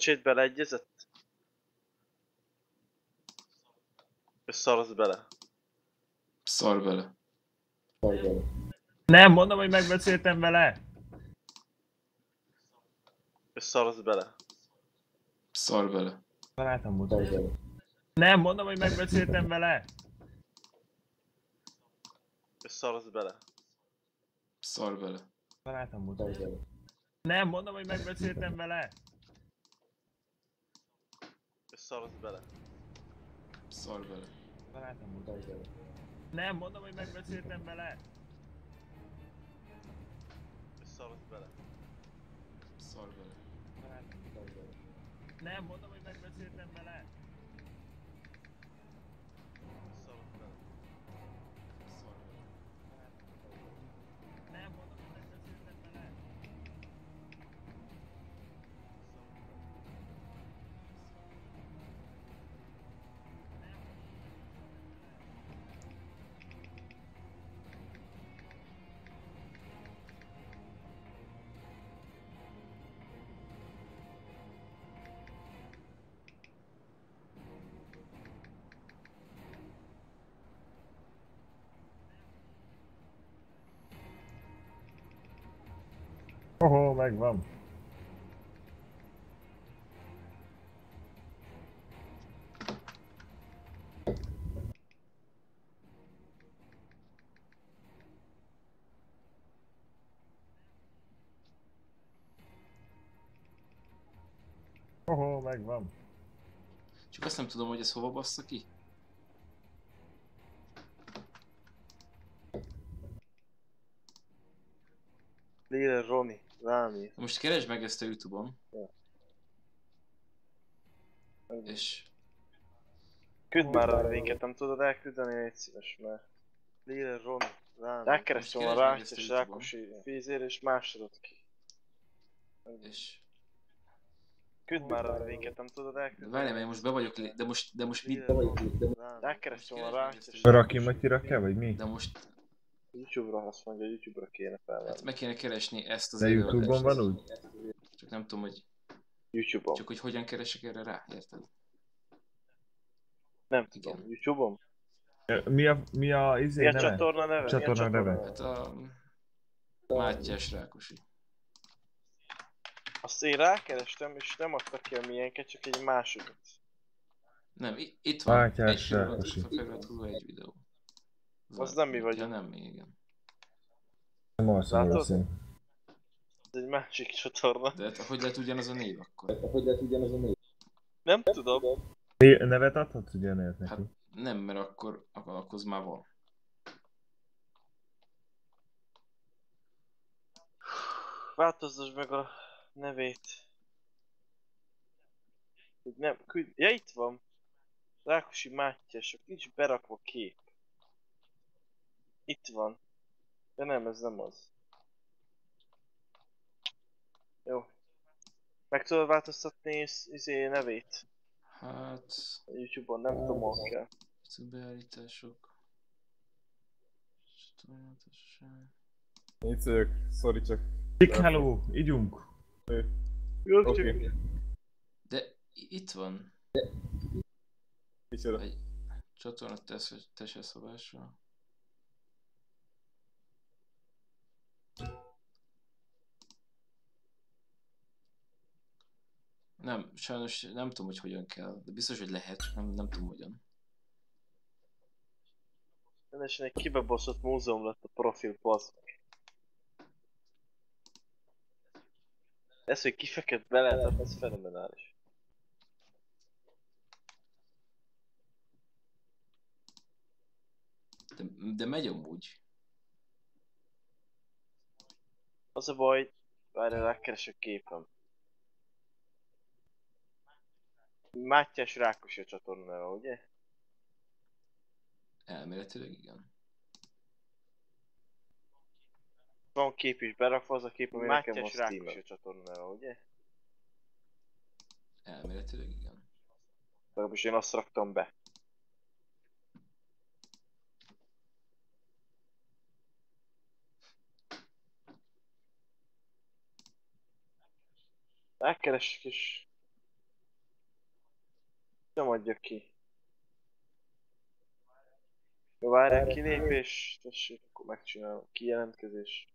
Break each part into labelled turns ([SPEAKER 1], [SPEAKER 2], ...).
[SPEAKER 1] Öcsét beleegyezett? És szarsz bele?
[SPEAKER 2] Szar bele.
[SPEAKER 3] Nem, mondom, hogy megbeszéltem vele.
[SPEAKER 1] És szarsz bele?
[SPEAKER 2] Szar bele.
[SPEAKER 3] Barátom mutat. Nem, mondom, hogy megbeszéltem vele.
[SPEAKER 1] És szarsz bele?
[SPEAKER 2] Szar bele.
[SPEAKER 3] Barátom mutat. Nem, mondom, hogy megbeszéltem vele.
[SPEAKER 1] És szarsz bele?
[SPEAKER 2] Szar bele.
[SPEAKER 3] Barátom mutat. Nem, mondom, hogy megbeszéltem vele.
[SPEAKER 1] És szarsz bele?
[SPEAKER 2] Szar bele.
[SPEAKER 3] Barátom mutat. Nem, mondom, hogy megbeszéltem vele.
[SPEAKER 1] És szarsz bele?
[SPEAKER 2] Szar bele.
[SPEAKER 3] Nem, mondom, hogy megbeszéltem vele. Ohó, megvan. Ohó, megvan.
[SPEAKER 2] Csak azt nem tudom, hogy ez hova bassza ki.
[SPEAKER 1] Lille Roni, Rámi.
[SPEAKER 2] Most keresd meg ezt a YouTube-on.
[SPEAKER 1] Ja.
[SPEAKER 2] És
[SPEAKER 1] Küld már a linket, nem tudod elküldeni, légy szíves, mert... Lille Roni, Rámi. Rákerestem a
[SPEAKER 2] Most keresd meg
[SPEAKER 1] Rács
[SPEAKER 2] ezt a
[SPEAKER 1] és
[SPEAKER 2] YouTube-on.
[SPEAKER 1] Rákosi fézér és másodat ki.
[SPEAKER 2] És...
[SPEAKER 1] Küld már a linket, nem tudod elküldeni.
[SPEAKER 2] Várjál, mert én most be vagyok de most mit...
[SPEAKER 1] Lille Roni, Rámi. Rákerestem a Rács és
[SPEAKER 3] Raki Matyira kell, vagy mi?
[SPEAKER 2] De most...
[SPEAKER 1] YouTube-ra azt mondja, YouTube-ra kéne felvenni.
[SPEAKER 2] Hát meg kéne keresni ezt az
[SPEAKER 3] De YouTube-on van úgy?
[SPEAKER 2] Csak nem tudom, hogy...
[SPEAKER 1] YouTube-on.
[SPEAKER 2] Csak hogy hogyan keresek erre rá, érted?
[SPEAKER 1] Nem tudom,
[SPEAKER 2] Igen.
[SPEAKER 1] YouTube-on?
[SPEAKER 3] Mi a
[SPEAKER 1] Mi a
[SPEAKER 3] neve?
[SPEAKER 1] csatorna neve?
[SPEAKER 3] Csatorna neve.
[SPEAKER 2] Hát a... Mátyás Rákosi.
[SPEAKER 1] Azt én rákerestem, és nem adtak ki a milyenket, csak egy másodat.
[SPEAKER 2] Nem, itt van.
[SPEAKER 3] Mátyás
[SPEAKER 2] Egy pillanat,
[SPEAKER 3] Rákosi.
[SPEAKER 2] itt van felvett egy videó.
[SPEAKER 1] Az nem mi vagyunk.
[SPEAKER 2] Ja, nem mi, igen.
[SPEAKER 3] Nem alszom
[SPEAKER 1] Látod?
[SPEAKER 3] valószínű.
[SPEAKER 1] Ez egy másik csatorna.
[SPEAKER 2] De hát, hogy lehet ugyanaz a név akkor?
[SPEAKER 1] Nem tudom.
[SPEAKER 3] Nevet adhatsz ugyanért neki?
[SPEAKER 2] Hát nem, mert akkor az már van.
[SPEAKER 1] Változtasd meg a nevét. Nem, küld... Ja, itt van. Rákosi Mátyás, csak nincs berakva kép. Itt van. De nem, ez nem az. Jó. Meg tudod változtatni nevét?
[SPEAKER 2] Hát...
[SPEAKER 1] A YouTube-on, nem tudom, hol kell.
[SPEAKER 2] Beállítások... Csatornatosság...
[SPEAKER 4] Itt vagyok, sorry csak.
[SPEAKER 3] Big hello, ígyunk.
[SPEAKER 1] Jó,
[SPEAKER 4] Oké.
[SPEAKER 2] De itt van
[SPEAKER 4] Micsoda?
[SPEAKER 2] egy csatorna teseszabásra. Nem, sajnos nem tudom, hogy hogyan kell, de biztos, hogy lehet, csak nem tudom hogyan.
[SPEAKER 1] Rendesen egy kibebaszott múzeum lett a profil, bazd meg. Ez, hogy kifeked bele, ez fenomenális.
[SPEAKER 2] De megy amúgy.
[SPEAKER 1] Az a baj, várjál, rákeresek képem. Mátyás Rákosi a csatorna neve, ugye?
[SPEAKER 2] Elméletileg igen.
[SPEAKER 1] Van kép is berakva, az a kép, ami nekem van Steam-en. Mátyás Rákosi a csatorna neve, ugye?
[SPEAKER 2] Elméletileg igen.
[SPEAKER 1] Legalábbis én azt raktam be. Elkeresek és... Nem adja ki. Jó, várjál, kilépés, tessék, akkor megcsinálom. Kijelentkezés.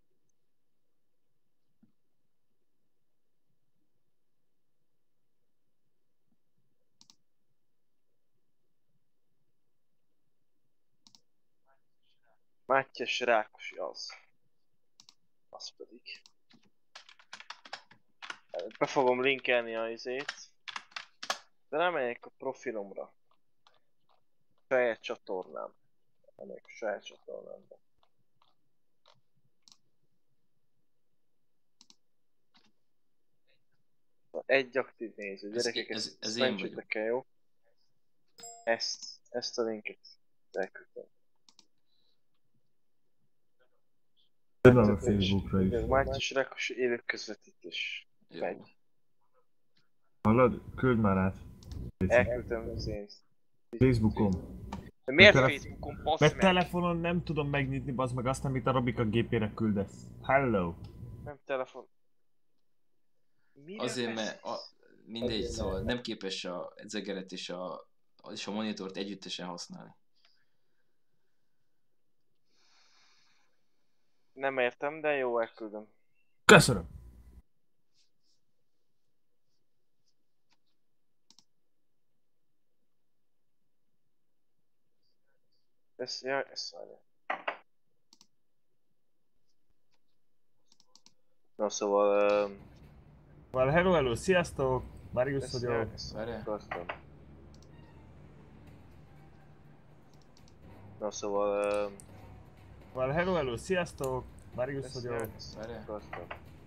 [SPEAKER 1] Mátyás Rákosi az. Az pedig. Be fogom linkelni a izét. De nem megyek a profilomra. Saját csatornám. Megyek a saját csatornámba. Egy aktív néző, gyerekek, ezt mentsétek el, jó? Ezt a linket elküldtem.
[SPEAKER 4] Nem a Facebookra is.
[SPEAKER 1] Ez Mátyás Rákosi élő közvetítés.
[SPEAKER 2] Jó.
[SPEAKER 1] Megy.
[SPEAKER 4] Hallod? Küld már át.
[SPEAKER 1] Elküldtem az én.
[SPEAKER 4] Facebookon.
[SPEAKER 1] De miért
[SPEAKER 4] Tele-
[SPEAKER 1] Facebookon, bassz
[SPEAKER 3] Mert
[SPEAKER 1] meg?
[SPEAKER 3] telefonon nem tudom megnyitni, bazd meg azt, amit a Robika gépére küldesz. Hello!
[SPEAKER 1] Nem telefon. Mire
[SPEAKER 2] Azért,
[SPEAKER 1] beszélsz?
[SPEAKER 2] mert mindegy, szóval nem képes a zegeret és a monitort együttesen használni.
[SPEAKER 1] Nem értem, de jó, elküldöm.
[SPEAKER 3] Köszönöm!
[SPEAKER 1] Ezt várja. Na szóval...
[SPEAKER 3] Well, hello, sziasztok! Marius vagyok.
[SPEAKER 2] Várjál?
[SPEAKER 1] Akartam. Na szóval...
[SPEAKER 3] Well, hello, sziasztok! Marius vagyok.
[SPEAKER 2] Várjál?
[SPEAKER 1] Akartam.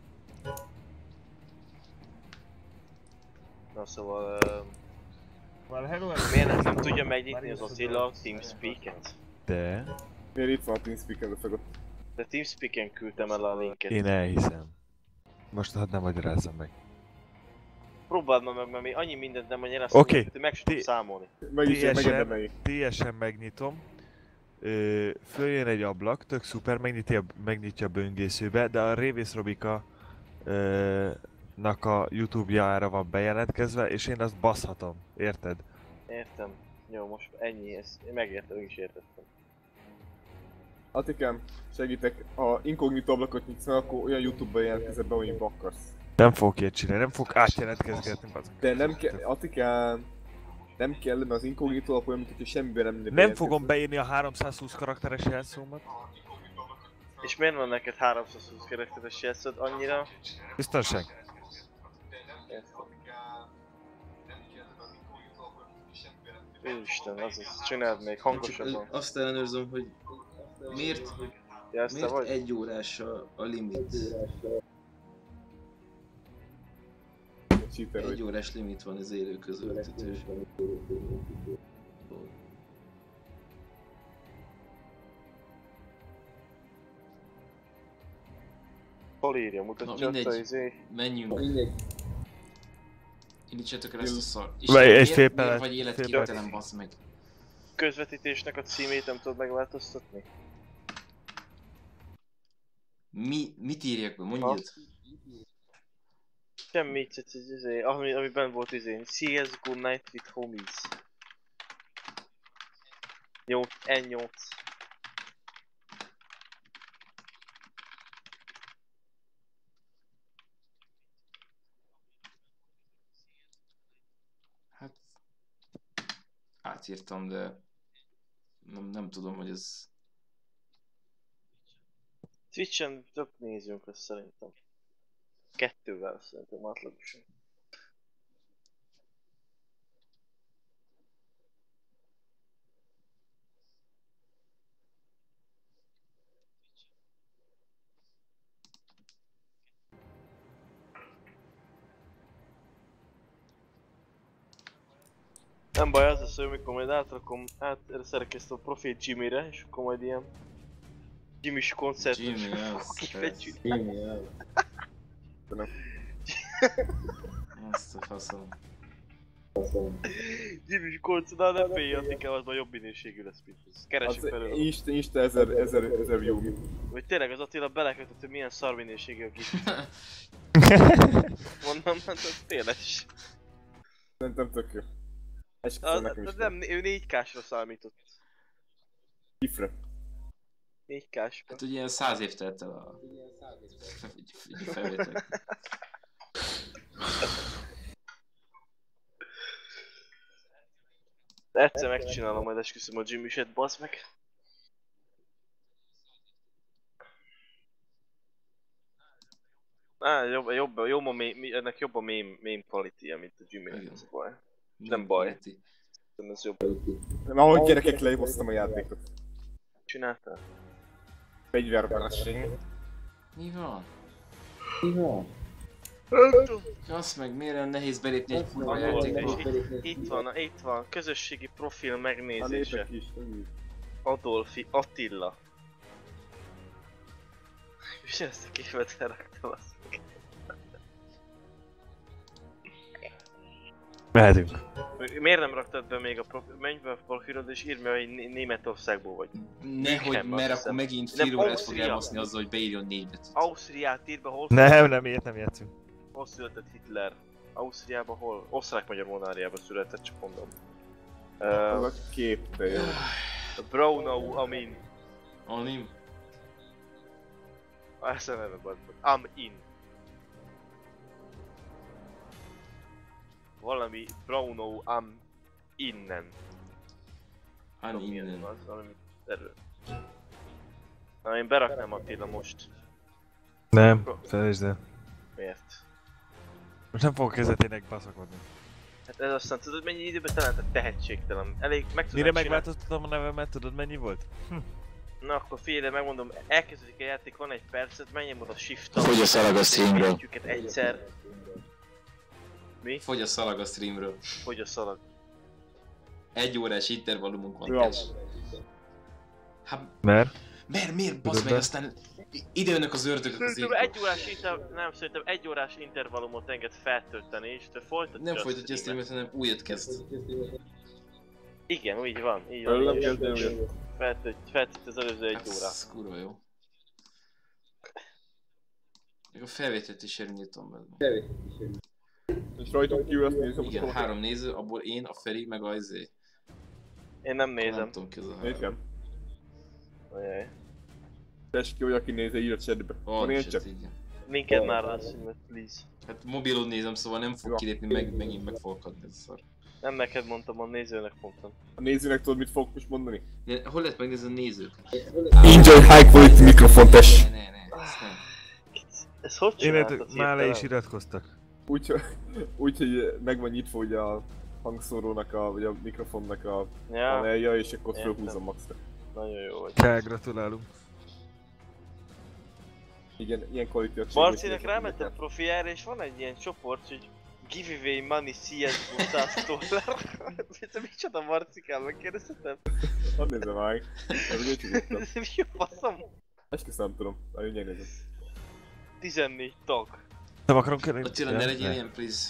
[SPEAKER 1] Na szóval...
[SPEAKER 3] Well, hello,
[SPEAKER 1] Miért nem tudja megnyitni az Attila a TeamSpeak-et?
[SPEAKER 5] De
[SPEAKER 4] Miért itt van a TeamSpeak először?
[SPEAKER 1] De TeamSpeak-en küldtem el a linket.
[SPEAKER 5] én elhiszem. Most hadd nem magyarázzam meg.
[SPEAKER 1] Próbáld meg, mert még annyi mindent nem magyaráztam,
[SPEAKER 5] Oké.
[SPEAKER 1] hogy meg sem tudsz számolni.
[SPEAKER 4] Megérdemeljük.
[SPEAKER 5] Teljesen megnyitom. Följön egy ablak, tök szuper, megnyitja a böngészőbe, de a Révész Robika nak a YouTube-jára van bejelentkezve, és én azt baszhatom, érted?
[SPEAKER 1] Értem. Jó, most ennyi, ezt én megértem, én is értettem.
[SPEAKER 4] Atikám, segítek, ha inkognitó ablakot nyitsz meg, akkor olyan YouTube-ba jelentkezel be, amit akarsz.
[SPEAKER 5] Nem fogok ilyet csinálni, nem fog átjelentkezgetni, bazd.
[SPEAKER 4] De nem kell, Atikám, nem kell, mert az inkognitó alap olyan, mint hogyha semmiben nem lenne
[SPEAKER 5] Nem
[SPEAKER 4] bejelentkezve.
[SPEAKER 5] fogom beírni a 320 karakteres jelszómat.
[SPEAKER 1] És miért van neked 320 karakteres jelszód annyira?
[SPEAKER 5] Biztonság.
[SPEAKER 1] Értem. Úristen, azaz, csináld még hangosabban.
[SPEAKER 2] Azt ellenőrzöm, hogy miért
[SPEAKER 1] Ja, ezt te vagy?
[SPEAKER 2] 1 órás a limit?
[SPEAKER 4] Cheater
[SPEAKER 2] 1
[SPEAKER 4] vagy.
[SPEAKER 2] órás limit van az élő közvetítésben.
[SPEAKER 1] Hol írja? Mutatja
[SPEAKER 2] Na,
[SPEAKER 1] ott
[SPEAKER 2] mindegy.
[SPEAKER 1] a izé.
[SPEAKER 2] Menjünk. Indítsátok el ezt a szar... És
[SPEAKER 5] Vagy egy
[SPEAKER 2] miért-
[SPEAKER 5] fél
[SPEAKER 2] miért
[SPEAKER 5] perc,
[SPEAKER 2] vagy
[SPEAKER 5] fél
[SPEAKER 2] életképtelen, bassz meg?
[SPEAKER 1] Közvetítésnek a címét nem tudod megváltoztatni?
[SPEAKER 2] Mit írjak be? Mondjad.
[SPEAKER 1] Semmi, csak az izé, ami benn volt izé. CSGO Night with Homies. 8, N8.
[SPEAKER 2] Hát... Átírtam, de... Nem tudom, hogy ez...
[SPEAKER 1] Twitch-en több nézőnk lesz szerintem. 2-vel szerintem átlagosan. Nem baj, az lesz, hogy amikor majd átrakom, szerkesztem a profil Jimmy-re, és akkor majd ilyen Jimmy-s koncertre
[SPEAKER 2] Jimmy, az...
[SPEAKER 1] kifegyünk.
[SPEAKER 2] Azt a faszom.
[SPEAKER 1] Jimmy-s koncert, de ne félj, Attika, az majd jobb minőségű lesz, mint ez. Keresünk
[SPEAKER 4] Az
[SPEAKER 1] belőle.
[SPEAKER 4] Insta 1000 view.
[SPEAKER 1] Vagy tényleg az Attila belekötött, hogy milyen szar minőségű a kis. Mondom, hát az tényleg is.
[SPEAKER 4] Szerintem tök jó. Esküszöm nekem is.
[SPEAKER 1] Nem, ő 4K-sra számított.
[SPEAKER 4] Kifre.
[SPEAKER 1] 4K-sra.
[SPEAKER 2] Hát ugye ilyen 100 év telt el a felvétel.
[SPEAKER 1] Egyszer megcsinálom, majd esküszöm a Jimmy-set, bassz meg. Jobb a ennek jobb a meme quality-je, mint a Jimmy-nek, ez a baj. Nem baj. Ez jobb.
[SPEAKER 4] Na, ahogy gyerekek lehoztam a játékot.
[SPEAKER 1] Csináltál?
[SPEAKER 4] Fegyververseny.
[SPEAKER 2] Mi van? Azt meg miért olyan nehéz belépni egy kurva játékba?
[SPEAKER 1] Itt van, közösségi profil
[SPEAKER 4] A
[SPEAKER 1] megnézése.
[SPEAKER 4] népek is, nem
[SPEAKER 1] Adolfi Attila. És ezt a képet elraktam azt.
[SPEAKER 5] Mehetünk.
[SPEAKER 1] Miért nem raktad be még a profil? Menj be a profilod és írd meg, hogy Németországból vagy.
[SPEAKER 2] Nehogy,
[SPEAKER 1] Nem,
[SPEAKER 2] mert
[SPEAKER 1] azt
[SPEAKER 2] akkor
[SPEAKER 1] hiszem.
[SPEAKER 2] megint
[SPEAKER 1] Nem,
[SPEAKER 2] fél órát fog
[SPEAKER 1] Ausztria.
[SPEAKER 2] elbaszni azzal, hogy beírjon 4 betűt.
[SPEAKER 1] Ausztriát írd be, hol
[SPEAKER 5] Nem, ilyet nem játszunk.
[SPEAKER 1] hol született Hitler? Ausztriában hol? Osztrák-magyar monarchiában született, csak mondom.
[SPEAKER 4] Az a kép, de jó.
[SPEAKER 1] Braunau Amin.
[SPEAKER 2] Anim?
[SPEAKER 1] Ezt nem ebben van. Am-in. Valami Braunau Am-innen.
[SPEAKER 2] Han innen.
[SPEAKER 1] Az valami erő. Na én beraknám Attila most.
[SPEAKER 5] Nem, felejtsd el.
[SPEAKER 1] Miért?
[SPEAKER 5] Most nem fogok kezetének baszakodni.
[SPEAKER 1] Hát ez aztán tudod mennyi időbe telentett tehetségtelen. Elég meg
[SPEAKER 5] Mire
[SPEAKER 1] tudod csinálni.
[SPEAKER 5] megváltoztatom a nevemet, tudod mennyi volt?
[SPEAKER 1] Na akkor figyelj, megmondom, elkezdődik a játék, van egy percet, menjem oda shift-tal.
[SPEAKER 6] Fogy a szalag a streamről.
[SPEAKER 1] Őket egyszer. Mi?
[SPEAKER 2] Fogy a szalag a streamről.
[SPEAKER 1] Hogy a szalag?
[SPEAKER 2] 1 órás intervallumunk van,
[SPEAKER 4] Jó.
[SPEAKER 2] tess. Hát
[SPEAKER 5] Mert?
[SPEAKER 2] miért basz
[SPEAKER 5] Tudod
[SPEAKER 2] meg
[SPEAKER 5] be?
[SPEAKER 2] aztán ide jönnek az ördögök az
[SPEAKER 1] Szerintem
[SPEAKER 2] égtől.
[SPEAKER 1] egy órás intervallumot enged feltölteni, és te folytatja
[SPEAKER 2] Nem
[SPEAKER 1] a
[SPEAKER 2] folytatja a
[SPEAKER 1] streamet.
[SPEAKER 2] streamet, hanem újat kezd.
[SPEAKER 1] Igen, úgy van, így
[SPEAKER 4] Öllem
[SPEAKER 1] van.
[SPEAKER 4] kezdem, ugye?
[SPEAKER 1] Feltöltj az előző egy
[SPEAKER 2] Hát,
[SPEAKER 1] órát.
[SPEAKER 2] ez kurva jó. Még a felvételt is elindítom be.
[SPEAKER 4] És rajtunk kívül azt nézem,
[SPEAKER 2] Igen, 3 néző, abból én, a Feri, meg a izé.
[SPEAKER 1] Én nem
[SPEAKER 2] Nem
[SPEAKER 1] nézem.
[SPEAKER 2] tudom ki az a
[SPEAKER 4] Nézd
[SPEAKER 2] három.
[SPEAKER 1] Ajaj.
[SPEAKER 4] Tess ki, hogy aki nézze, írja chatbe. Van ilyen chat?
[SPEAKER 2] Igen.
[SPEAKER 1] Linked már a streamet, please.
[SPEAKER 2] Hát mobilon nézem, szóval nem fog
[SPEAKER 4] Jó.
[SPEAKER 2] kilépni, megint meg fogok adni, ez szar.
[SPEAKER 1] Nem neked mondtam, a nézőnek mondtam.
[SPEAKER 4] A nézőnek tudod, mit fogok most mondani?
[SPEAKER 2] De hol lehet megnézni a nézőket?
[SPEAKER 4] Enjoy high quality mikrofon, Tess!
[SPEAKER 2] Ne, ezt nem.
[SPEAKER 1] Ez hogy
[SPEAKER 5] Én
[SPEAKER 1] csináltad
[SPEAKER 5] már le is
[SPEAKER 1] hirtelen?
[SPEAKER 5] iratkoztak.
[SPEAKER 4] Úgyhogy meg van nyitva ugye a hangszórónak, vagy a mikrofonnak a
[SPEAKER 1] Ja,
[SPEAKER 4] panelja, és akkor
[SPEAKER 1] Értem.
[SPEAKER 4] fölhúzom maxra.
[SPEAKER 1] nagyon jó vagy.
[SPEAKER 5] Kell, gratulálunk.
[SPEAKER 4] Igen, ilyen kvalitás.
[SPEAKER 1] Marcinek rámentem profiára, és van egy ilyen csoport, hogy Giveaway money CSGO $100. Ez micsoda Marcikál, megkérdezhetem?
[SPEAKER 4] Hadd nézzem meg. Ez ugye csúsztam.
[SPEAKER 1] Ez mi a faszom?
[SPEAKER 4] Esküszöm nem tudom. Nagyon nézem.
[SPEAKER 1] 14 tag.
[SPEAKER 5] Nem akarom kérni.
[SPEAKER 2] Attila, ne legyél ilyen, please.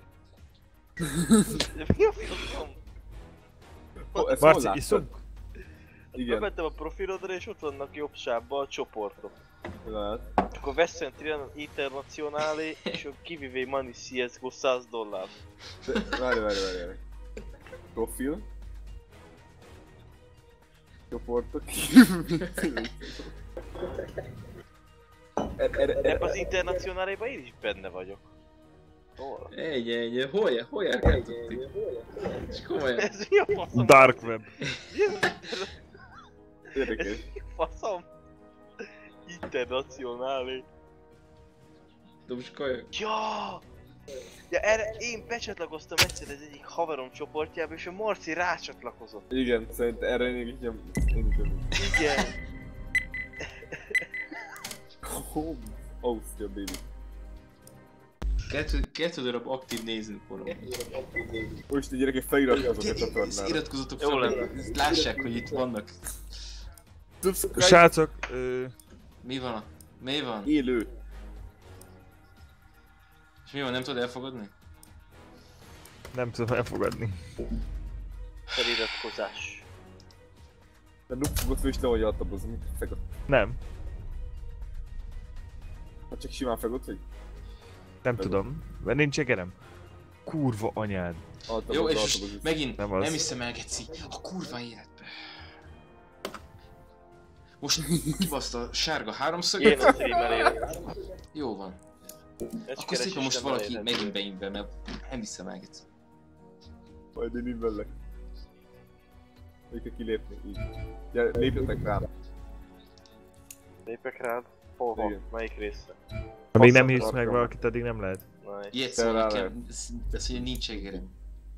[SPEAKER 1] De mi a faszom?
[SPEAKER 4] Ezt hol
[SPEAKER 5] Marci,
[SPEAKER 4] láttad?
[SPEAKER 5] iszunk?
[SPEAKER 4] Igen,
[SPEAKER 1] Bementem a profilodra, és ott vannak jobb sávban a csoportok.
[SPEAKER 4] lehet.
[SPEAKER 1] És akkor Western Trian Internationale és a Giveaway money CSGO $100.
[SPEAKER 4] Várj. Profil. Csoportok.
[SPEAKER 1] Ebben az Internacionáléban én is benne vagyok. Hol?
[SPEAKER 2] Egy, hol járkáltok ti? És komolyan.
[SPEAKER 1] Ez mi a faszom?
[SPEAKER 5] Dark web.
[SPEAKER 4] Érdekes.
[SPEAKER 1] Ez mi a faszom? Internacionále.
[SPEAKER 2] Dobs kajak.
[SPEAKER 1] Ja! Ja, erre én becsatlakoztam egyszer az egyik haverom csoportjába, és a Marci rácsatlakozott.
[SPEAKER 4] Igen, szerintem erre még így nem...
[SPEAKER 1] Igen.
[SPEAKER 4] Ausztria, baby.
[SPEAKER 2] 2 darab aktív nézőnk van.
[SPEAKER 4] Most így gyerekek feliratkozok a csatornára.
[SPEAKER 2] Iratkozzatok
[SPEAKER 1] Jó
[SPEAKER 2] fel,
[SPEAKER 1] lenne.
[SPEAKER 2] hogy lássák, hogy itt vannak.
[SPEAKER 4] Subscribe.
[SPEAKER 5] Srácok,
[SPEAKER 2] Mi van? Mi van?
[SPEAKER 4] Élő.
[SPEAKER 2] És mi van, nem tudod elfogadni?
[SPEAKER 5] nem tudom elfogadni.
[SPEAKER 1] Feliratkozás.
[SPEAKER 4] De nupfogott és nehogy altabozni, mit fegott.
[SPEAKER 5] Nem,
[SPEAKER 4] Hát csak simán fegott, vagy?
[SPEAKER 5] nem tudom. Mert nincs egerem. Kurva anyád.
[SPEAKER 2] Jó, és megint
[SPEAKER 5] Nem
[SPEAKER 2] nem
[SPEAKER 5] az.
[SPEAKER 2] hiszem el, geci. A kurva életbe. Most kibaszta a sárga
[SPEAKER 1] Én
[SPEAKER 2] háromszöget.
[SPEAKER 1] a streamer élet.
[SPEAKER 2] Jó van.
[SPEAKER 1] Egy
[SPEAKER 2] Akkor szépen
[SPEAKER 1] keresés
[SPEAKER 2] most
[SPEAKER 1] nem
[SPEAKER 2] valaki
[SPEAKER 1] elérhető.
[SPEAKER 2] megint beindbe, mert nem hiszem el, geci.
[SPEAKER 4] Majd én invellek. Még kell kilépni, így. Gyere, lépjetek rám.
[SPEAKER 1] Lépek rád? Hol?
[SPEAKER 4] Igen.
[SPEAKER 1] Melyik részre?
[SPEAKER 5] Amíg nem
[SPEAKER 1] Basszat
[SPEAKER 5] hívsz meg
[SPEAKER 1] rakom.
[SPEAKER 5] valakit, addig nem lehet.
[SPEAKER 1] Nice.
[SPEAKER 2] Ilyet
[SPEAKER 4] Te
[SPEAKER 2] szól
[SPEAKER 4] rá
[SPEAKER 2] nekem, de azt mondja, nincs egerem.